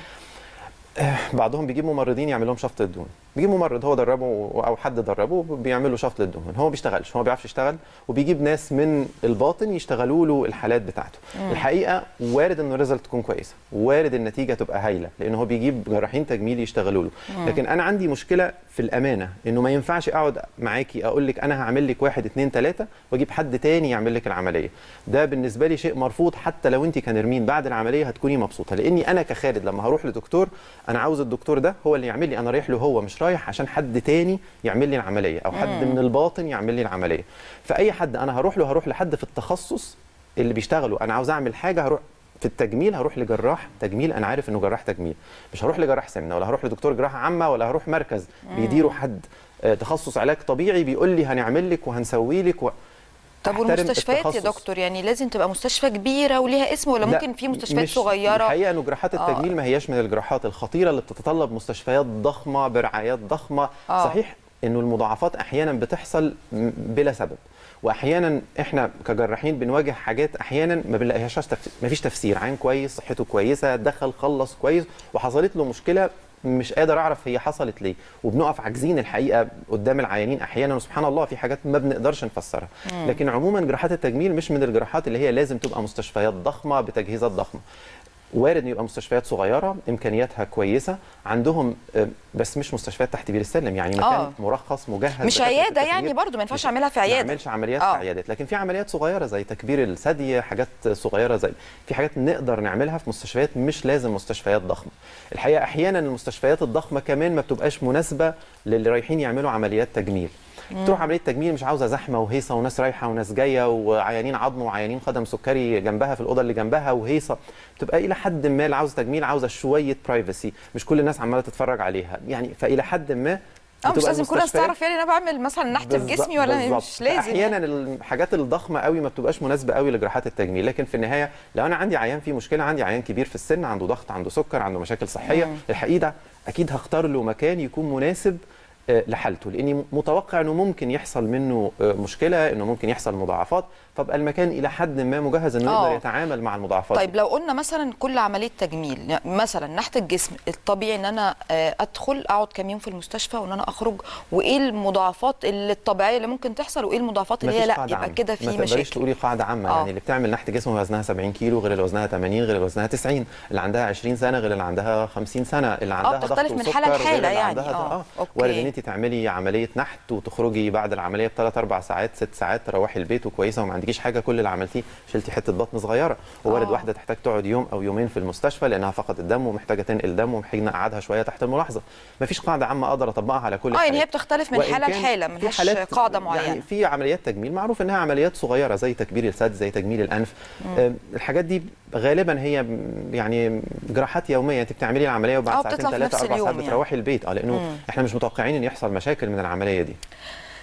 بعضهم بيجيب ممرضين يعمل لهم شفط الدهون، بيجيب ممرض هو دربه او حد دربه بيعمل له شفط للدهون، هو ما بيشتغلش، هو ما بيعرفش يشتغل، وبيجيب ناس من الباطن يشتغلوا له الحالات بتاعته. الحقيقه وارد انه الريزلت تكون كويسه، وارد النتيجه تبقى هايله، لانه هو بيجيب جراحين تجميل يشتغلوا له. لكن انا عندي مشكله في الامانه، انه ما ينفعش اقعد معاكي اقول لك انا هعمل لك 1 2 3 واجيب حد تاني يعمل لك العمليه. ده بالنسبه لي شيء مرفوض، حتى لو انت كنرمين بعد العمليه هتكوني مبسوطه، لاني انا كخالد لما هروح لدكتور انا عاوز الدكتور ده هو اللي يعمل لي، انا رايح له هو، مش رايح عشان حد تاني يعمل لي العمليه او حد من الباطن يعمل لي العمليه. فاي حد انا هروح له هروح لحد في التخصص اللي بيشتغلوا. انا عاوز اعمل حاجه هروح في التجميل، هروح لجراح تجميل انا عارف انه جراح تجميل، مش هروح لجراح سمنه ولا هروح لدكتور جراحه عامه ولا هروح مركز بيديروا حد تخصص علاج طبيعي بيقول لي هنعمل لك وهنسوي لك طب والمستشفيات يا دكتور، يعني لازم تبقى مستشفى كبيره وليها اسم، ولا ممكن في مستشفيات صغيره؟ الحقيقه انه جراحات التجميل ما هياش من الجراحات الخطيره اللي بتتطلب مستشفيات ضخمه برعايات ضخمه. صحيح انه المضاعفات احيانا بتحصل بلا سبب، واحيانا احنا كجراحين بنواجه حاجات احيانا ما بنلاقيهاش ما فيش تفسير. عين كويس، صحته كويسه، دخل خلص كويس، وحصلت له مشكله مش قادر اعرف هي حصلت ليه، وبنقف عاجزين الحقيقه قدام العيانين احيانا، وسبحان الله في حاجات ما بنقدرش نفسرها. لكن عموما جراحات التجميل مش من الجراحات اللي هي لازم تبقى مستشفيات ضخمه بتجهيزات ضخمه. وارد يبقى مستشفيات صغيره امكانياتها كويسه عندهم، بس مش مستشفيات تحت بير السلم، يعني مكان مرخص مجهز، مش عياده يعني، برضو ما ينفعش اعملها في عياده، ما نعملش عمليات في عيادات، لكن في عمليات صغيره زي تكبير الثدي، حاجات صغيره زي في حاجات نقدر نعملها في مستشفيات، مش لازم مستشفيات ضخمه. الحقيقه احيانا المستشفيات الضخمه كمان ما بتبقاش مناسبه للي رايحين يعملوا عمليات تجميل. تروح عمليه تجميل مش عاوزه زحمه وهيصه وناس رايحه وناس جايه وعيانين عظم وعيانين خدم سكري جنبها في الاوضه اللي جنبها وهيصه، بتبقى الى حد ما اللي عاوزه تجميل عاوزه شويه برايفسي، مش كل الناس عماله تتفرج عليها، يعني فالى حد ما مش لازم كل الناس تعرف يعني انا بعمل مثلا نحت في جسمي ولا مش لازم. احيانا الحاجات الضخمه قوي ما بتبقاش مناسبه قوي لجراحات التجميل، لكن في النهايه لو انا عندي عيان فيه مشكله، عندي عيان كبير في السن عنده ضغط عنده سكر عنده مشاكل صحيه، الحقيقه اكيد هختار له مكان يكون مناسب لحالته، لاني متوقع انه ممكن يحصل منه مشكله، انه ممكن يحصل مضاعفات، فبقى المكان الى حد ما مجهز انه يقدر يتعامل مع المضاعفات. طيب لو قلنا مثلا كل عمليه تجميل، مثلا نحت الجسم، الطبيعي ان انا ادخل اقعد كام يوم في المستشفى وان انا اخرج، وايه المضاعفات الطبيعيه اللي ممكن تحصل وايه المضاعفات اللي هي لا يبقى كده في مشاكل؟ ما تقدريش تقولي قاعده عامه. يعني اللي بتعمل نحت جسم وزنها 70 كيلو غير اللي وزنها 80، غير اللي وزنها 90، اللي عندها 20 سنه غير اللي عندها 50 سنه، اللي عندها ضغط بتختلف من حاله لحاله يعني. وارد ان انت تعملي عمليه نحت وتخرجي بعد العمليه ب 3-4 ساعات 6 ساعات تروحي البيت وكويسه وما عندكيش حاجه، كل اللي عملتيه شلتي حته بطن صغيره. ووارد واحده تحتاج تقعد يوم او يومين في المستشفى لانها فقدت الدم ومحتاجه تنقل دم ومحتاجه نقعدها شويه تحت الملاحظه. ما فيش قاعده عامه اقدر اطبقها على كل يعني هي بتختلف من حاله لحاله، ما فيش قاعده معينه. يعني في عمليات تجميل معروف انها عمليات صغيره زي تكبير الثدي زي تجميل الانف، الحاجات دي غالبا هي يعني جراحات يوميه، انت بتعملي العمليه وبعد 2-3-4 ساعات بتروحي البيت، لانه احنا مش متوقعين ان يحصل مشاكل من العمليه دي.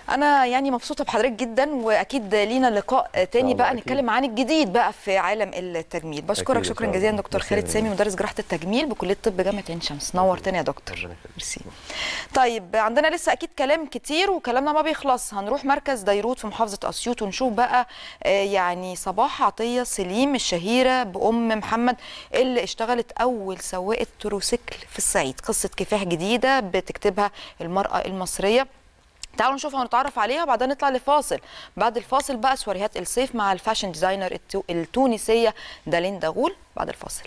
انا يعني مبسوطه بحضرتك جدا، واكيد لينا لقاء تاني بقى نتكلم عن الجديد بقى في عالم التجميل. بشكرك شكرا جزيلا دكتور خالد سامي، مدرس جراحه التجميل بكليه طب جامعه عين شمس. نورتنا يا دكتور. ميرسي. طيب عندنا لسه اكيد كلام كتير وكلامنا ما بيخلص. هنروح مركز ديروت في محافظه اسيوط ونشوف بقى يعني صباح عطيه سليم الشهيره بام محمد اللي اشتغلت اول سواقه تروسيكل في الصعيد. قصه كفاح جديده بتكتبها المراه المصريه. تعالوا نشوفها ونتعرف عليها بعدين نطلع لفاصل. بعد الفاصل بقى سواريهات الصيف مع الفاشن ديزاينر التونسيه دالين داغول بعد الفاصل.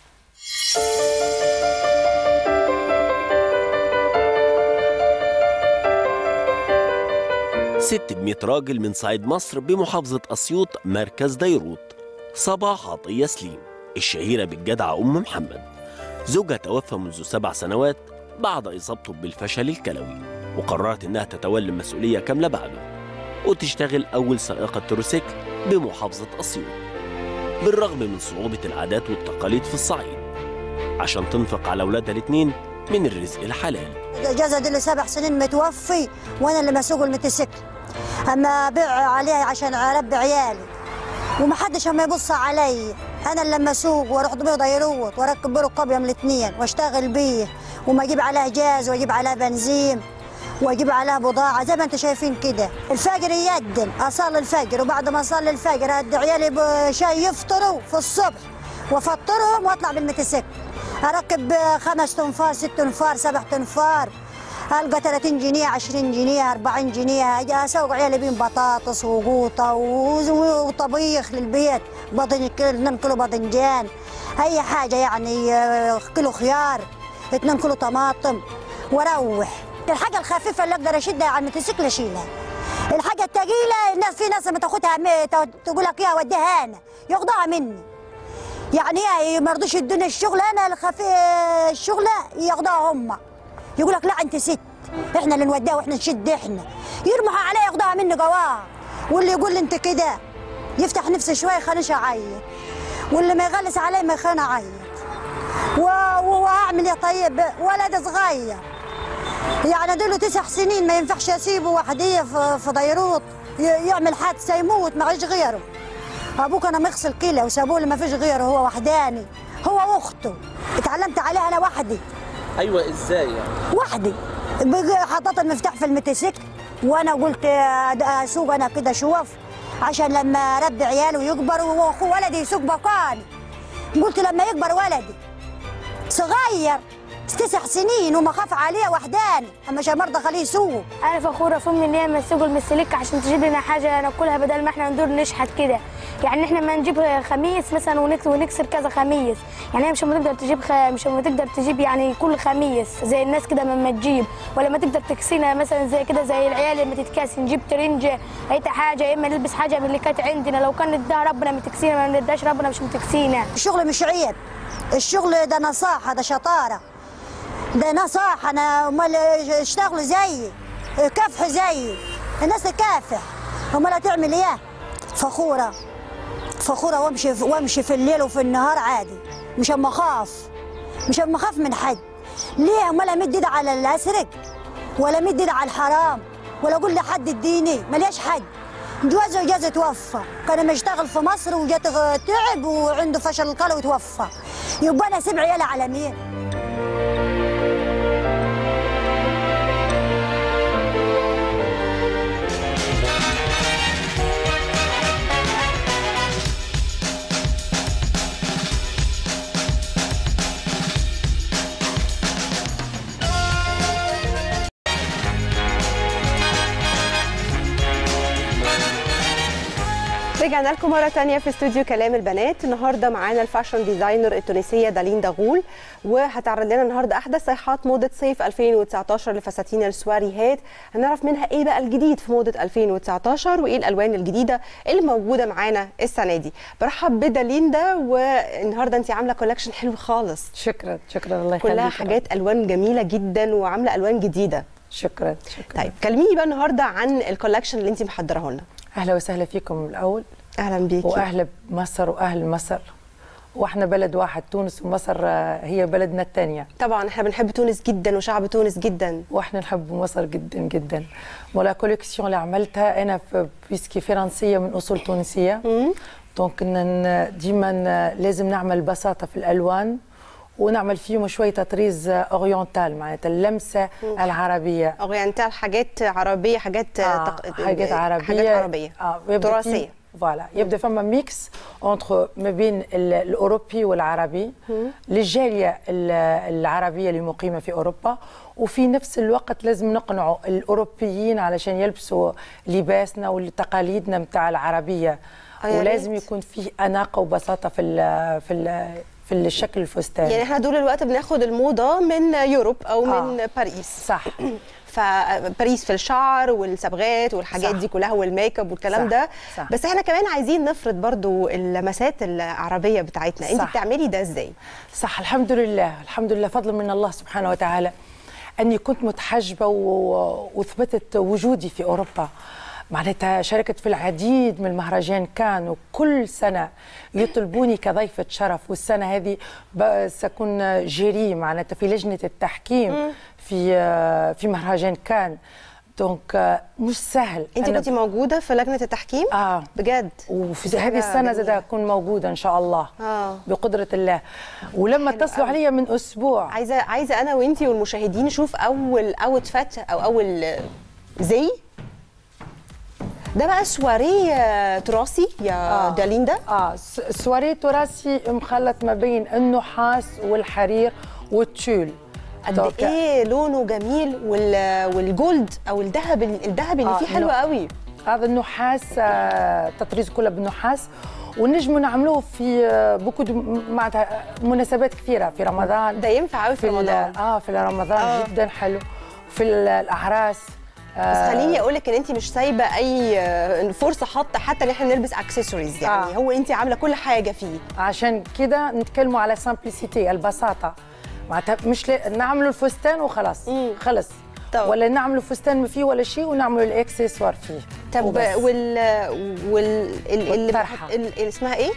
ست ب100 راجل من صعيد مصر بمحافظة أسيوط مركز ديروت. صباح عطية سليم الشهيرة بالجدعة أم محمد، زوجها توفى منذ 7 سنوات بعد إصابته بالفشل الكلوي، وقررت إنها تتولى المسؤولية كاملة بعده وتشتغل أول سائقة تروسيكل بمحافظة أسيوط، بالرغم من صعوبة العادات والتقاليد في الصعيد، عشان تنفق على أولادها الاثنين من الرزق الحلال. جوزي له 7 سنين متوفي وانا اللي مسوق الموتوسيكل، اما ابيع عليه عشان اربي عيالي ومحدش اما يبص علي. انا اللي لما اسوق واروح بيه ديروت واركب بيه ركاب يوم الاثنين واشتغل بيه، وما اجيب عليها جاز واجيب عليها بنزين واجيب عليها بضاعه زي ما انتم شايفين كده. الفجر يقدم اصلي الفجر، وبعد ما اصلي الفجر ادي عيالي بشاي يفطروا في الصبح وافطرهم واطلع بالموتوسيكل اركب 5 تنفار 6 تنفار 7 تنفار، القى 30 جنيه 20 جنيه 40 جنيه. اجي اسوق عيالي بين بطاطس وقوطه وطبيخ للبيت، 2 كيلو باذنجان، اي حاجه يعني، كيلو خيار 2 كيلو طماطم واروح. الحاجه الخفيفه اللي اقدر اشدها على الموتوسيكل اشيلها. الحاجه الثقيله الناس في ناس لما تاخدها تقول لك يا وديها انا ياخدوها مني، يعني ايه ما رضوش يدوني الشغل، انا الشغله ياخدوها هم، يقول لك لا انت ست احنا اللي نوديها واحنا نشد، احنا يرمحوا عليا ياخدوها مني جواه. واللي يقول لي انت كده يفتح نفسه شويه خليني اعيط، واللي ما يغلس علي ما يخليني اعيط. واعمل ايه طيب؟ ولد صغير يعني دول 9 سنين، ما ينفعش اسيبه وحديه في ديروت يعمل حادثه يموت معيش غيره. ابوك انا مغسل كلى وسابوه لي ما فيش غيره، هو وحداني هو واخته، اتعلمت عليها انا وحدي. ايوه ازاي يعني؟ وحدي حطيت المفتاح في الموتوسيكل وانا قلت اسوق انا كده شوف عشان لما اربي عيالي ويكبروا واخو ولدي يسوق مكاني. قلت لما يكبر ولدي صغير 9 سنين وما خاف عليه وحداني، اما شي مرضى خليه يسوق. انا فخوره في امي ان هي مسوق المسلك عشان تجيب لنا حاجه ناكلها بدل ما احنا ندور نشحت كده. يعني احنا ما نجيب خميس مثلا ونكسر كذا خميس، يعني هي مش تقدر تجيب مش تقدر تجيب يعني كل خميس زي الناس كده ما تجيب، ولا ما تقدر تكسينا مثلا زي كده زي العيال لما تتكاسي نجيب ترنجه اي حاجه، يا اما نلبس حاجه من اللي كانت عندنا. لو كان اداها ربنا متكسينا، ما نداش ربنا مش متكسينا. الشغل مش عيب، الشغل ده نصاحه، ده شطاره، ده نصاحه. انا امال اشتغلوا زيي كافحوا زيي، الناس تكافح، امال هتعمل ايه؟ فخوره وامشي في الليل وفي النهار عادي، مش اما اخاف من حد. ليه؟ امال امد ايدي على اللي اسرق ولا امد ايدي على الحرام ولا اقول لحد اديني، ملياش حد. جوزي توفى، كان لما يشتغل في مصر وجات تعب وعنده فشل القلب وتوفى، يبقى انا اسيب عيالي على مين؟ رجعنا لكم مرة تانية في استوديو كلام البنات. النهارده معانا الفاشن ديزاينر التونسية دالين داغول، وهتعرض لنا النهارده أحدث صيحات موضة صيف 2019 لفساتين السواريهات. هنعرف منها إيه بقى الجديد في موضة 2019 وإيه الألوان الجديدة اللي موجودة معانا السنة دي. برحب بدالين ده، والنهارده أنت عاملة كولكشن حلو خالص. شكرا الله يخليك. كلها حاجات ألوان جميلة جدا وعاملة ألوان جديدة. شكرا. طيب كلميني بقى النهارده عن الكولكشن اللي أنت محضراه لنا. اهلا وسهلا فيكم الاول. اهلا بيكي. واهلا بمصر واهل مصر واحنا بلد واحد، تونس ومصر هي بلدنا الثانيه. طبعا احنا بنحب تونس جدا وشعب تونس جدا، واحنا نحب مصر جدا جدا. ولا كوليكسيون اللي عملتها انا بيسكي فرنسيه من اصول تونسيه، دونك ديما لازم نعمل بساطه في الالوان ونعمل فيهم شويه تطريز اورينتال، معناتها اللمسه العربيه. اورينتال حاجات عربيه، حاجات حاجات عربيه تراثيه. فوالا يبدا فما ميكس اونتر ما بين الاوروبي والعربي للجاليه العربيه اللي مقيمه في اوروبا، وفي نفس الوقت لازم نقنعوا الاوروبيين علشان يلبسوا لباسنا وتقاليدنا نتاع العربيه، ولازم يكون فيه اناقه وبساطه في الشكل الفستاني. يعني احنا دول الوقت بناخد الموضه من يوروب او من باريس. صح. فباريس في الشعر والصبغات والحاجات دي كلها والميك اب والكلام ده. صح. بس احنا كمان عايزين نفرض برضو اللمسات العربيه بتاعتنا. انت بتعملي ده ازاي؟ صح. الحمد لله، الحمد لله، فضل من الله سبحانه وتعالى اني كنت متحجبه وثبتت وجودي في اوروبا. معناتها شاركت في العديد من المهرجان كان، وكل سنة يطلبوني كضيفة شرف، والسنة هذه سأكون جيري معناتها في لجنة التحكيم في مهرجان كان. دونك مش سهل. انت كنت موجودة في لجنة التحكيم؟ بجد؟ وفي هذه السنة زاد أكون موجودة إن شاء الله بقدرة الله. ولما اتصلوا عليا من أسبوع، عايزة أنا وإنتي والمشاهدين نشوف أول أوتفت أو أول زي ده بقى سواريه تراثي يا داليندا. سواريه تراثي مخلط ما بين النحاس والحرير والتول. قد ايه لونه جميل، والجولد او الذهب اللي فيه حلو قوي. هذا النحاس تطريز كله بالنحاس، ونجموا نعملوه في بوكو معناتها مناسبات كثيره في رمضان. ده ينفع قوي في رمضان. في رمضان جدا حلو، في الاعراس. بس خليني اقول لك ان انت مش سايبه اي فرصه حتى ان احنا نلبس اكسسوارز، يعني هو انت عامله كل حاجه فيه. عشان كده نتكلموا على سامبليسيتي، البساطه، معناتها مش نعملوا الفستان وخلاص خلص، ولا نعملوا فستان ما فيه ولا شيء ونعملوا الاكسسوار فيه. طب الطرحه اسمها ايه؟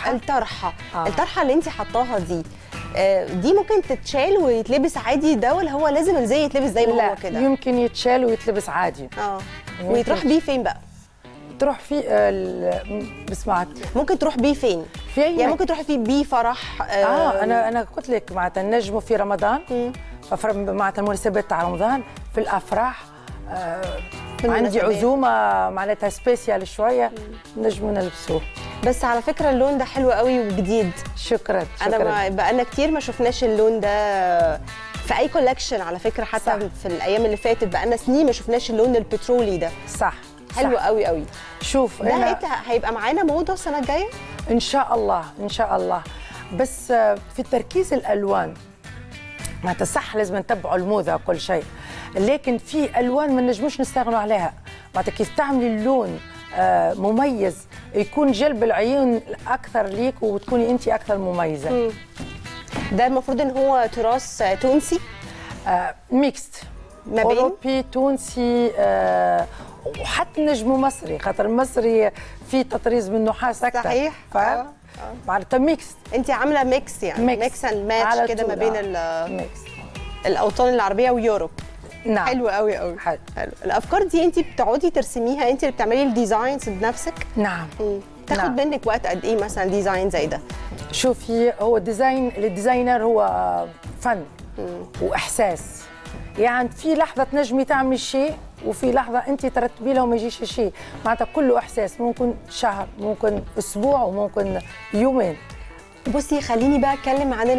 الطرحه اللي انت حطاها دي ممكن تتشال ويتلبس عادي ده، ولا هو لازم الزي يتلبس زي ما هو كده؟ يمكن يتشال ويتلبس عادي. ويتروح بيه فين بقى؟ تروح فيه بسمعك ممكن تروح بيه فين؟ يعني ممكن تروحي فيه بيه فرح. انا قلت لك معناتها نجموا في رمضان، معناتها المناسبات تاع رمضان في الافراح. عندي عزومه معناتها سبيسيال شويه نجموا نلبسوه. بس على فكره اللون ده حلو قوي وجديد. شكرا. انا بقالنا كتير ما شفناش اللون ده في اي كولكشن على فكره، حتى صح. في الايام اللي فاتت بقالنا سنين ما شفناش اللون البترولي ده. صح. حلو قوي قوي. شوف ده هيبقى معانا موضه السنه الجايه ان شاء الله، ان شاء الله. بس في تركيز الالوان معناتها صح لازم نتبعوا الموضه وكل شيء، لكن في الوان ما نجموش نستغنوا عليها. معناتها كيف تعملي اللون مميز يكون جلب العيون اكثر ليك وتكوني انت اكثر مميزه. ده المفروض ان هو تراث تونسي ميكست ما بين اوروبي تونسي وحتى نجمو مصري، خاطر المصري في تطريز من نحاس اكثر. صحيح. معناتها ميكست. انت عامله ميكس، يعني ميكس اند ماتش كده ما بين الاوطان العربيه ويوروب. نعم. حلو قوي قوي. حلو. الافكار دي انت بتقعدي ترسميها، انت اللي بتعملي الديزاينز بنفسك؟ نعم. تاخد منك وقت قد ايه مثلا ديزاين زي ده؟ شوفي، هو الديزاينر هو فن واحساس. يعني في لحظه تنجمي تعملي شيء وفي لحظه انت ترتبي له وما يجيش شيء، معناتها كله احساس، ممكن شهر، ممكن اسبوع، وممكن يومين. بصي خليني بقى اتكلم عن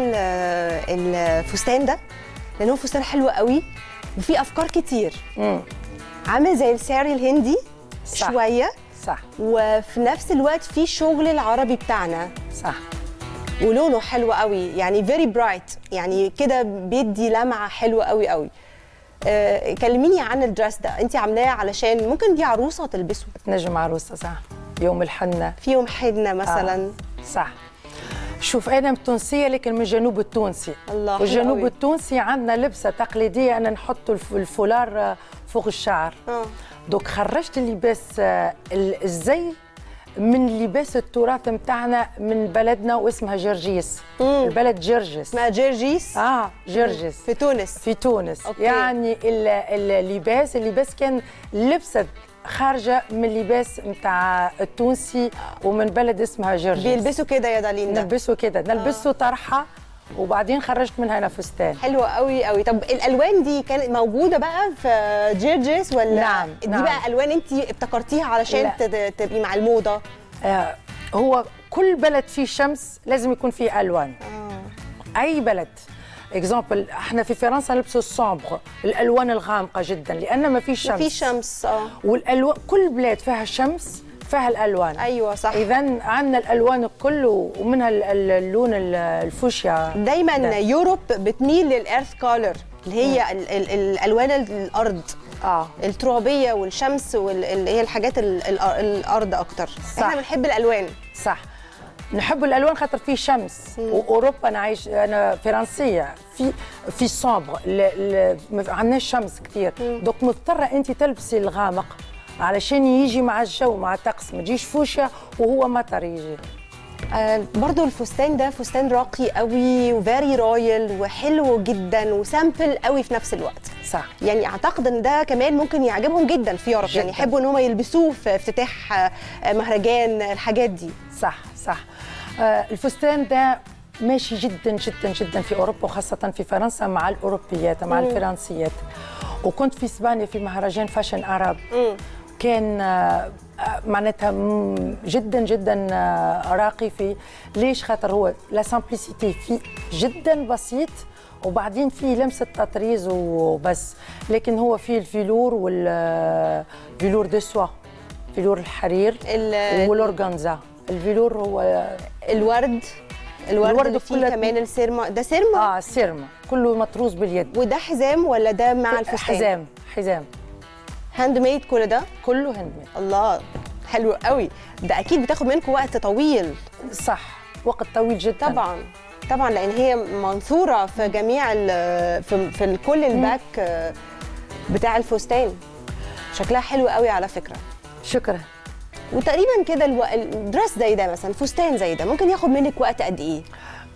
الفستان ده، لان هو فستان حلو قوي وفي افكار كتير. عامل زي الساري الهندي. صح. شويه. صح. وفي نفس الوقت في شغل العربي بتاعنا. صح. ولونه حلو قوي، يعني فيري برايت، يعني كده بيدي لمعه حلوه قوي قوي. كلميني عن الدرس ده، انت عاملاه علشان ممكن دي عروسه تلبسه؟ تنجم عروسه. صح. يوم الحنه. في يوم حنه مثلا. صح. شوف انا تونسيه لكن من الجنوب التونسي. الله. والجنوب التونسي عندنا لبسه تقليديه انا نحط الفولار فوق الشعر. دوك خرجت اللباس الزي من لباس التراث متاعنا من بلدنا واسمها جرجيس. البلد جرجس. اسمها جرجيس؟ جرجس في تونس. في تونس. أوكي. يعني اللباس كان لبسة خارجة من اللباس متاع التونسي ومن بلد اسمها جرجيس. بيلبسوا كده يا داليندا؟ نلبسوا كده، نلبسوا طرحة وبعدين خرجت منها انا فستان. حلوه قوي قوي. طب الالوان دي كانت موجوده بقى في جرجس ولا؟ نعم. دي نعم. بقى الوان انت ابتكرتيها علشان تبقي مع الموضه؟ هو كل بلد فيه شمس لازم يكون فيه الوان. اي بلد اكزامبل احنا في فرنسا نلبسوا الصامبغ، الالوان الغامقه جدا لان ما فيش شمس. ما فيش شمس. والالوان كل بلاد فيها الشمس فيها الالوان. ايوه صح. اذا عندنا الالوان الكل ومنها اللون الفوشيا. دايما يوروب بتميل للارث كولر اللي هي الالوان الارض الترابيه والشمس واللي هي الحاجات الارض اكتر. صح. احنا بنحب الالوان. صح، نحب الالوان خاطر فيه شمس. واوروبا انا فرنسيه في الصامبر ما عندناش شمس كثير، دوك مضطره انت تلبسي الغامق علشان يجي مع الجو مع الطقس، ما تجيش فوشيا وهو مطر يجي. برضو الفستان ده فستان راقي قوي وفيري رويال وحلو جدا وسامبل قوي في نفس الوقت. صح. يعني اعتقد ان ده كمان ممكن يعجبهم جدا في يوروب، يعني يحبوا ان هم يلبسوه في افتتاح مهرجان الحاجات دي. صح صح. الفستان ده ماشي جدا جدا جدا في اوروبا وخاصه في فرنسا مع الاوروبيات مع الفرنسيات. وكنت في اسبانيا في مهرجان فاشن عرب. كان معناتها جدا جدا راقي فيه. ليش؟ خاطر هو لا سامبليسيتي فيه جدا بسيط وبعدين فيه لمسه تطريز وبس، لكن هو فيه الفيلور والفيلور دو سوا، فيلور الحرير والاورغانزا. الفيلور هو الورد اللي فيه كمان السيرما. ده سيرما؟ سيرما كله مطروز باليد. وده حزام ولا ده مع الفستان؟ حزام هاند ميد. كل ده كله هاند ميد. الله حلو قوي. ده اكيد بتاخد منكم وقت طويل. صح، وقت طويل جدا. طبعا لان هي منثوره في جميع في كل الباك بتاع الفستان. شكلها حلو قوي على فكره. شكرا. وتقريبا كده الدرس زي ده مثلا، فستان زي ده ممكن ياخد منك وقت قد ايه؟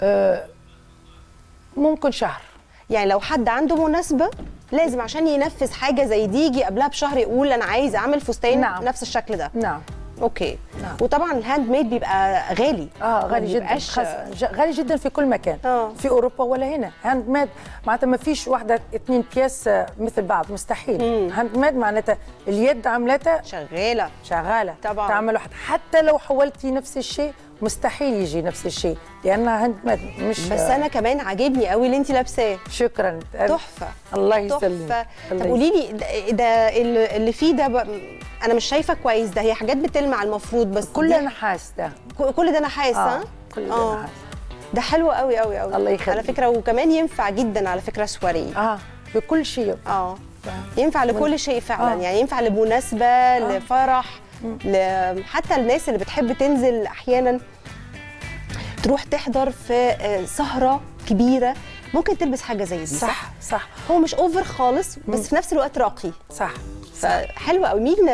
ممكن شهر. يعني لو حد عنده مناسبه لازم عشان ينفذ حاجه زي دي يجي قبلها بشهر يقول انا عايز اعمل فستان. نعم. نفس الشكل ده. نعم. اوكي. نعم. وطبعا الهاند ميد بيبقى غالي. غالي جدا. غالي جدا في كل مكان. في اوروبا ولا هنا. هاند ميد معناتها ما فيش واحده 2 بياس مثل بعض، مستحيل. هاند ميد معناتها اليد عملتها شغاله طبعا. تعمل واحد، حتى لو حولتي نفس الشيء مستحيل يجي نفس الشيء لانها هاند ميد. مش بس انا كمان عاجبني قوي اللي انت لابساه. شكرا. تحفه. الله يسلمك. طب قولي لي ده اللي فيه ده انا مش شايفه كويس. ده هي حاجات بتلمع المفروض بس كل نحاس. ده كل ده نحاس. كل ده نحاس. ده حلو قوي قوي قوي. الله يخليك. على فكره وكمان ينفع جدا على فكره سواري. في كل شيء. ينفع لكل شيء فعلا. يعني ينفع لمناسبه لفرح حتى الناس اللي بتحب تنزل احيانا تروح تحضر في سهره كبيره ممكن تلبس حاجه زي دي. صح. هو مش اوفر خالص بس في نفس الوقت راقي. صح. فحلوه قوي. مين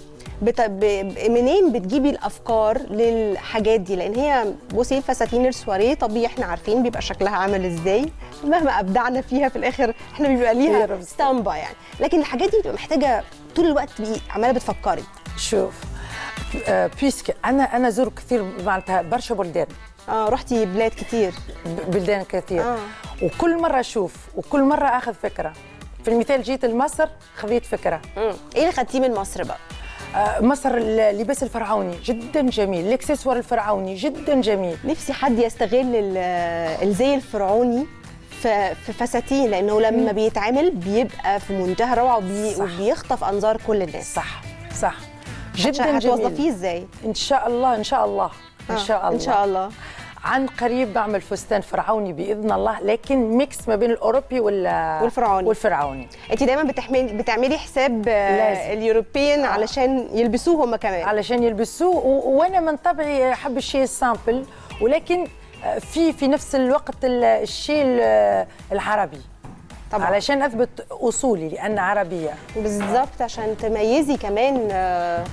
منين بتجيبي الافكار للحاجات دي؟ لان هي بصي الفساتين السواريه طبيعي احنا عارفين بيبقى شكلها عامل ازاي، مهما ابدعنا فيها في الاخر احنا بيبقى ليها ستامبا يعني. لكن الحاجات دي بتبقى محتاجه طول الوقت تبقي عماله بتفكري. شوف بيسك انا زور كثير معناتها برشا بلدان. رحتي بلاد كتير. بلدان كثير. وكل مره اشوف وكل مره اخذ فكره. في المثال جيت لمصر خذيت فكره. ايه اللي خدتيه من مصر بقى؟ مصر اللباس الفرعوني جدا جميل، الاكسسوار الفرعوني جدا جميل. نفسي حد يستغل الزي الفرعوني في فساتين، لانه لما بيتعمل بيبقى في منتهى الروعه وبيخطف انظار كل الناس. صح جدا جميل. هتوظفيه ازاي؟ ان شاء الله ان شاء الله ان شاء الله عن قريب بعمل فستان فرعوني باذن الله، لكن ميكس ما بين الاوروبي والفرعوني. انت دايما بتعملي حساب اليوروبيين علشان يلبسوه هم كمان. علشان يلبسوه وانا من طبعي احب الشيء السامبل، ولكن في نفس الوقت الشيء العربي طبعا علشان اثبت اصولي لان عربيه. بالظبط عشان تميزي كمان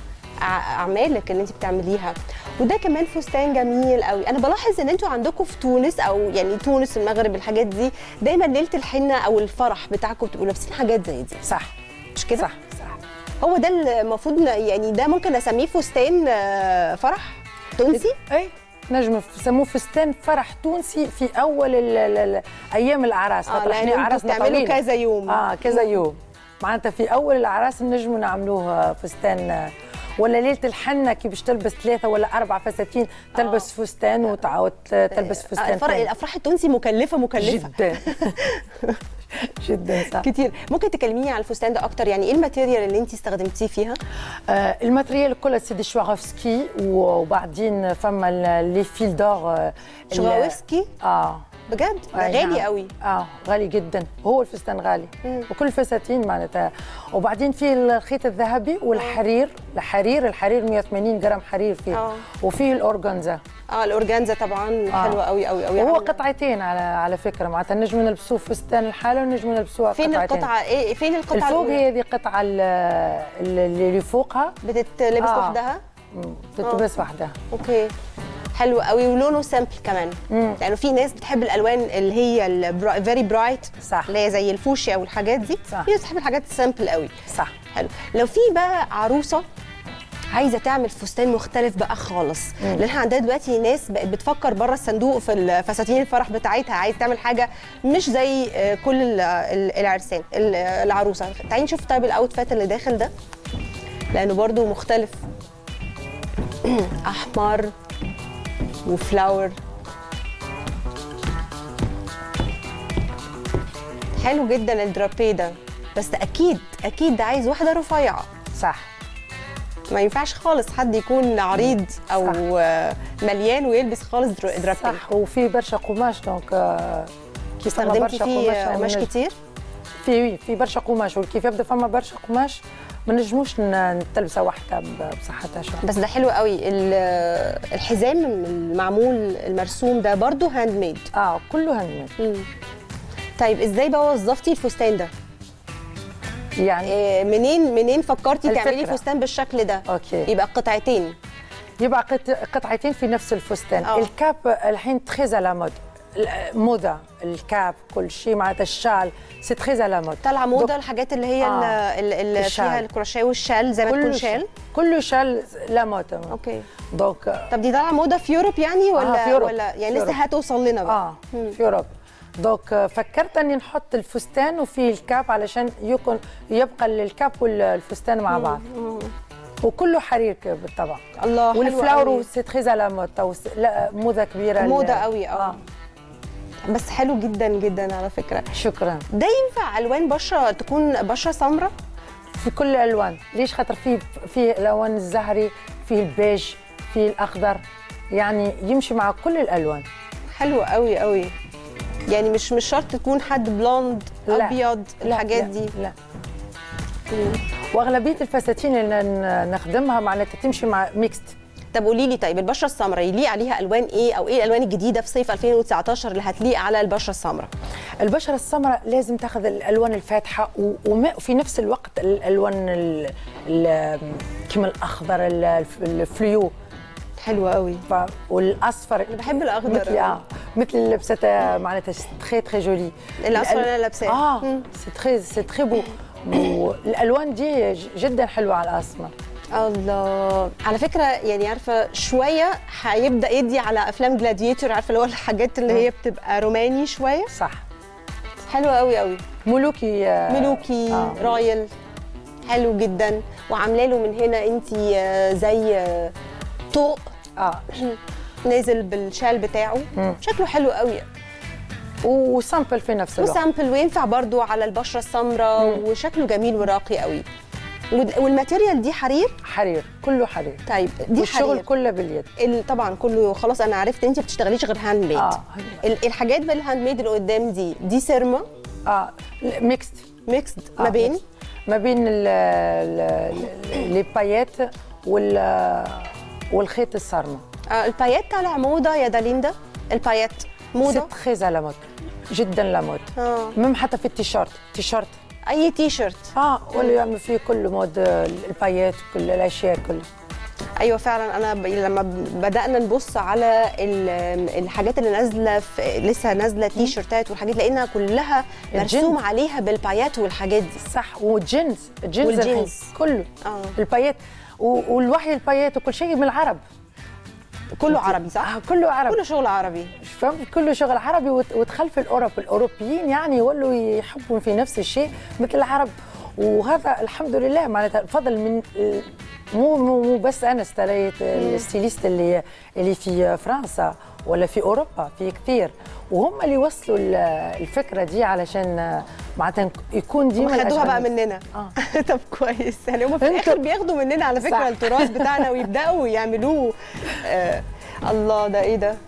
اعمالك اللي انت بتعمليها. وده كمان فستان جميل قوي. انا بلاحظ ان انتوا عندكم في تونس، او يعني تونس المغرب، الحاجات دي دايما ليله الحنه او الفرح بتاعكم بتبقوا لابسين حاجات زي دي. صح مش كده؟ صح. هو ده المفروض، يعني ده ممكن اسميه فستان فرح تونسي؟ اي نجم نسموه فستان فرح تونسي في اول ايام الاعراس. احنا عرسنا بتعملوا كذا يوم. كذا يوم معناتها في اول الاعراس نجموا نعملوه فستان، ولا ليله الحنه كي باش تلبس 3 ولا 4 فساتين تلبس فستان وتعاود تلبس فستان. الافراح التونسي مكلفه جدا جدا صح. كتير. ممكن تكلميني على الفستان ده اكتر؟ يعني ايه الماتيريال اللي انت استخدمتيه فيها؟ الماتيريال كلها سيدي شواغوفسكي، وبعدين فما لي فيل دور. شواغوفسكي؟ بجد؟ غالي قوي. غالي جدا، هو الفستان غالي. وكل الفساتين معناتها. وبعدين في الخيط الذهبي والحرير. الحرير 180 جرام حرير فيه. وفيه الاورجانزا. الاورجانزا طبعا حلوه قوي قوي قوي. وهو قطعتين على فكره، معناتها نجم نلبسوه فستان الحاله ونجم نلبسوها فين قطعتين. القطعه ايه؟ فين القطعه الفوق؟ هي هذه القطعه اللي فوقها بتتلبس لوحدها. بتتلبس وحدها. اوكي حلو قوي. ولونه سامبل كمان، لانه في ناس بتحب الالوان اللي هي الفيري برايت، صح، اللي هي زي الفوشيا والحاجات دي. صح. في ناس بتحب الحاجات السامبل قوي. صح. حلو. لو في بقى عروسه عايزه تعمل فستان مختلف بقى خالص، لان احنا عندنا دلوقتي ناس بقت بتفكر بره الصندوق في فساتين الفرح بتاعتها، عايز تعمل حاجه مش زي كل العرسان العروسه. تعالي نشوف طيب الاوتفيت اللي داخل ده، لانه برضو مختلف. احمر وفلاور، حلو جدا الدرابيه ده، بس اكيد ده عايز واحده رفيعه. صح. ما ينفعش خالص حد يكون عريض او مليان ويلبس خالص درابيه. صح. وفي برشا قماش، دونك كي استخدمتي فيه قماش كتير؟ في برشا قماش، وكيف يبدا فما برشا قماش ما نجموش نتلبسها واحده بصحتها شويه. بس ده حلو قوي. الحزام المعمول المرسوم ده برضو هاند ميد؟ كله هاند ميد. طيب ازاي بقى وظفتي الفستان ده؟ يعني منين فكرتي تعملي فستان بالشكل ده؟ اوكي. يبقى قطعتين. يبقى قطعتين في نفس الفستان. الكاب الحين تخيز على مود، موضه الكاب كل شيء، معناتها الشال سي تري على مود. طالعه موضه الحاجات اللي هي اللي فيها الكروشيه والشال، زي ما تكون شال. كله شال لا مود. اوكي. دونك طب دي طالعه موضه في يوروب يعني ولا في يوروب. ولا يعني لسه هتوصل لنا بقى؟ في يوروب. دونك فكرت اني نحط الفستان وفي الكاب علشان يبقى الكاب والفستان مع بعض. وكله حرير بالطبع. الله. والفلاور سي تري على مود، موضه كبيره، موضه قوي. بس حلو جدا جدا على فكره. شكرا. ده ينفع الوان بشره تكون بشره سمراء؟ في كل الالوان. ليش؟ خاطر في الالوان الزهري، في البيج، في الاخضر، يعني يمشي مع كل الالوان. حلو قوي قوي. يعني مش شرط تكون حد بلوند ابيض الحاجات دي. لا. واغلبيه الفساتين اللي نخدمها معناتها تمشي مع ميكست. طب قولي لي، طيب البشره السمراء يليق عليها الوان ايه، او ايه الالوان الجديده في صيف 2019 اللي هتليق على البشره السمراء؟ البشره السمراء لازم تاخذ الالوان الفاتحه، وفي نفس الوقت الالوان كيما الاخضر، الفليو. حلوه قوي. والاصفر، انا بحب الاخضر. مثل لبستها معناتها تري تري جولي. الاصفر اللي انا لابساه سي تري بو. والالوان دي جدا حلوه على الاسمر. الله. على فكره يعني عارفه شويه هيبدا يدي على افلام جلاديتور، عارفه اللي هو الحاجات اللي هي بتبقى روماني شويه. صح. حلوه قوي قوي. ملوكي. رايل. حلو جدا. وعامله له من هنا انت زي طوق نازل بالشال بتاعه. شكله حلو قوي. وسامبل في نفس الوقت. وسامبل، وينفع برضو على البشره السمراء، وشكله جميل وراقي قوي. والماتيريال دي حرير؟ كله حرير. طيب دي والشغل حرير كله باليد طبعا كله. خلاص انا عرفت انت ما بتشتغليش غير هاند ميد. الحاجات بقى الهاند ميد اللي قدام دي سيرما. ميكست ما بين لي بايات والخيط الصارمه. البايات طالع موضه يا داليندا. البايات موضه تري على مود، جدا لا مود. مم حتى في التيشيرت اي تيشيرت. ولا يعمل فيه كل مود البايات، كل الاشياء كلها. ايوه فعلا. انا لما بدانا نبص على الحاجات اللي نازله لسه نازله تي شيرتات والحاجات، لقينا كلها مرسوم عليها بالبايات والحاجات دي. صح، والجينز والجينز كله البايات والوحي البايات وكل شيء من العرب. كله عربي صح؟ كله عربي، كله شغل عربي. فهمت؟ كله شغل عربي. وتخلف الاوروبيين يعني يولوا يحبوا في نفس الشيء مثل العرب. وهذا الحمد لله معناتها فضل من مو بس انا استليت الستيليست اللي في فرنسا ولا في اوروبا، في كثير، وهم اللي وصلوا الفكره دي علشان معناتها يكون ديما خدوها بقى مننا. طب كويس، يعني هم في الاخر بياخدوا مننا على فكره التراث بتاعنا ويبداوا يعملوه. الله، ده ايه ده؟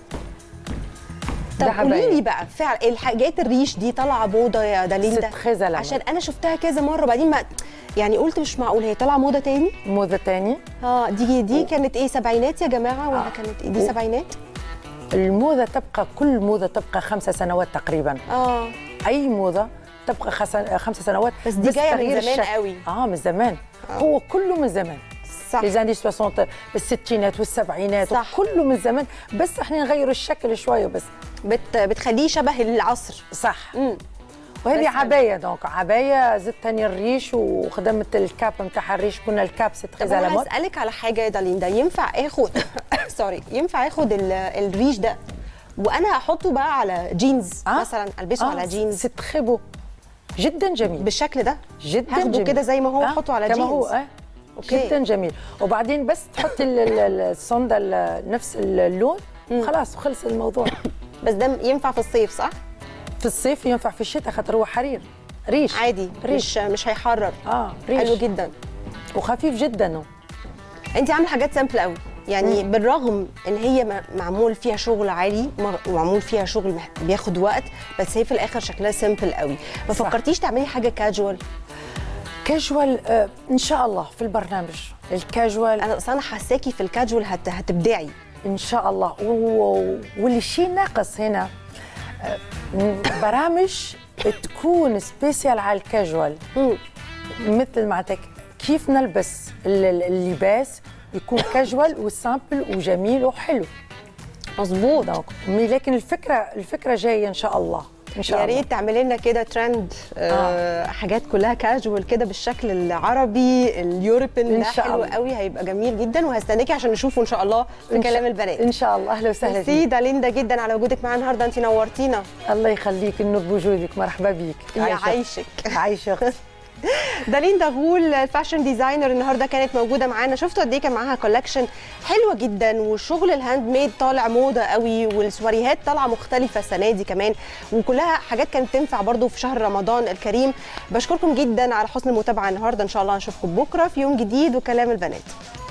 طب قولي لي بقى فعلا الحاجات الريش دي طالعه موضه يا داليندا؟ عشان انا شفتها كذا مره وبعدين ما يعني قلت مش معقول هي طالعه موضه تاني؟ موضه تاني؟ دي كانت ايه، سبعينات يا جماعه ولا كانت ايه؟ دي سبعينات؟ الموضه تبقى، كل موضه تبقى 5 سنوات تقريبا. اي موضه تبقى 5 سنوات. بس دي جايه من زمان قوي. من زمان. هو كله من زمان. صح. لزاندي 60 الستينات والسبعينات كله من زمان، بس احنا نغيروا الشكل شويه بس. بتخليه شبه العصر. صح. وهذه عبايه، دونك عبايه زدت ثاني الريش وخدمت الكاب نتاعها الريش. كنا الكاب ست خزالة. طب انا هسالك على حاجه يا داليندا، ينفع اخد ينفع اخد الريش ده وانا احطه بقى على جينز مثلا، البسه على جينز؟ ست خبو جدا جميل بالشكل ده، جدا هاخده كده زي ما هو احطه على جينز كما هو. أوكي. جدا جميل. وبعدين بس تحطي الصندة نفس اللون خلاص وخلص الموضوع. بس ده ينفع في الصيف صح؟ في الصيف ينفع، في الشتاء خاطر هو حرير ريش عادي. ريش مش هيحرر. ريش حلو جدا وخفيف جدا. انت عامله حاجات سامبل قوي يعني. بالرغم ان هي معمول فيها شغل عالي ومعمول فيها شغل بياخد وقت، بس هي في الاخر شكلها سامبل قوي. ما فكرتيش تعملي حاجه كاجوال؟ ان شاء الله في البرنامج الكاجوال. انا حاساكي في الكاجوال هتبدعي ان شاء الله. واللي شيء ناقص هنا برامج تكون سبيسيال على الكاجوال. مثل معناتها كيف نلبس اللباس يكون كاجوال وسامبل وجميل وحلو. مظبوط. لكن الفكره جايه ان شاء الله. يا ريت تعملي لنا كده ترند حاجات كلها كاجوال كده بالشكل العربي اليوروبيان. ده حلو قوي، هيبقى جميل جدا، وهستناكي عشان نشوفه ان شاء الله في كلام البنات ان شاء الله. اهلا وسهلا بيك. ميرسي داليندا جدا على وجودك معانا النهارده، انت نورتينا. الله يخليك، النور بوجودك، مرحبا بيك. يعيشك. عايشك. داليندا غول الفاشن ديزاينر النهارده كانت موجوده معانا. شفتوا قد ايه كان معاها كولكشن حلوه جدا، والشغل الهاند ميد طالع موضه قوي، والسواريهات طالعه مختلفه السنه دي كمان، وكلها حاجات كانت تنفع برضو في شهر رمضان الكريم. بشكركم جدا على حسن المتابعه النهارده، ان شاء الله نشوفكم بكره في يوم جديد وكلام البنات.